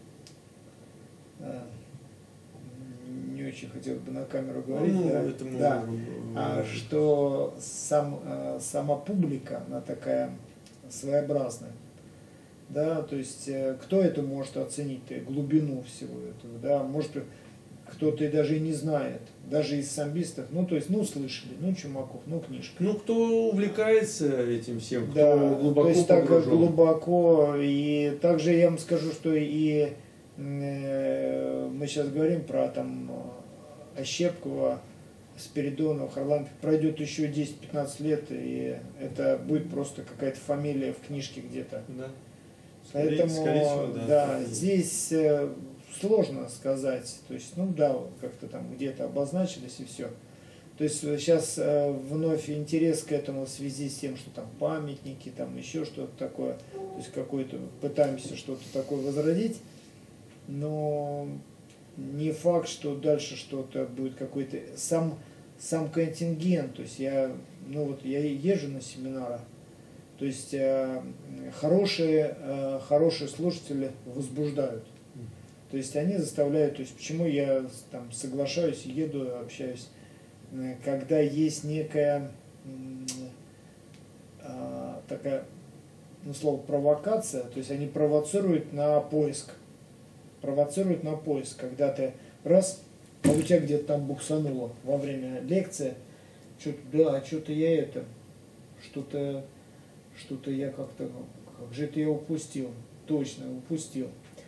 Не очень хотел бы на камеру говорить, ну, да, это да. Можем... А, что сам, сама публика, она такая своеобразная. Да, то есть, кто это может оценить, глубину всего этого, да, может, кто-то и даже и не знает, даже из самбистов, ну, то есть, ну, слышали, ну, Чумаков, ну, книжка. Ну, кто увлекается этим всем, кто да, глубоко то есть, так глубоко, и также я вам скажу, что и э, мы сейчас говорим про, там, Ощепкова, Спиридонова, Харлампия, пройдет еще десять-пятнадцать лет, и это будет просто какая-то фамилия в книжке где-то. Да. Поэтому, скорее всего, да, да здесь э, сложно сказать, то есть, ну да, как-то там где-то обозначились и все. То есть сейчас э, вновь интерес к этому в связи с тем, что там памятники, там еще что-то такое, то есть какой-то, пытаемся что-то такое возродить, но не факт, что дальше что-то будет какой-то сам, сам контингент, то есть я, ну вот я езжу на семинары, то есть э, хорошие, э, хорошие слушатели возбуждают, то есть они заставляют, то есть почему я там соглашаюсь, еду, общаюсь, когда есть некая э, такая, ну слово провокация, то есть они провоцируют на поиск. провоцирует на поиск, когда ты раз, а у тебя где-то там буксануло во время лекции, что-то, да, что-то я это, что-то, что-то я как-то, как же это я упустил, точно упустил.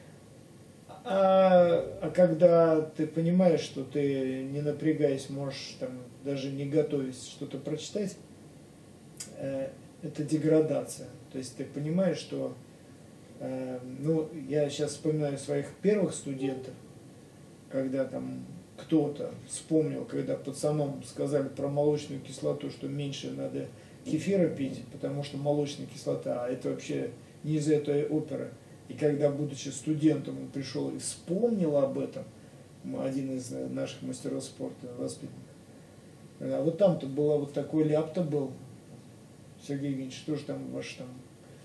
А, а когда ты понимаешь, что ты, не напрягаясь, можешь там, даже не готовясь что-то прочитать, э, это деградация. То есть ты понимаешь, что ну, я сейчас вспоминаю своих первых студентов, когда там кто-то вспомнил, когда пацанам сказали про молочную кислоту, что меньше надо кефира пить, потому что молочная кислота, а это вообще не из этой оперы. И когда, будучи студентом, он пришел и вспомнил об этом, один из наших мастеров спорта, воспитанников, а вот там-то было вот такой ляп-то был, Сергей Евгеньевич, что же там ваш там...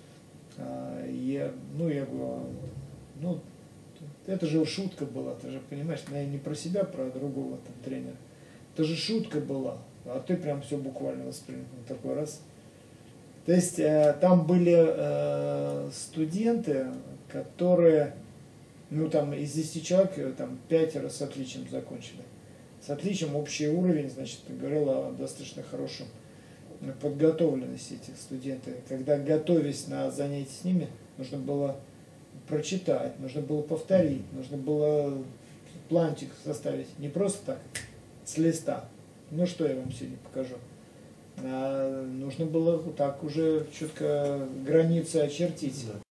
Я, ну, я говорю, ну, это же шутка была, ты же понимаешь, я не про себя, про другого там тренера. Это же шутка была, а ты прям все буквально воспринял, такой раз. То есть э, там были э, студенты, которые, ну, там из десяти человек, там пятеро с отличием закончили. С отличием общий уровень, значит, говорил о достаточно хорошем подготовленность этих студентов. Когда, готовясь на занятия с ними, нужно было прочитать, нужно было повторить, нужно было планчик составить. Не просто так, с листа. Ну, что я вам сегодня покажу. А нужно было так уже четко границы очертить.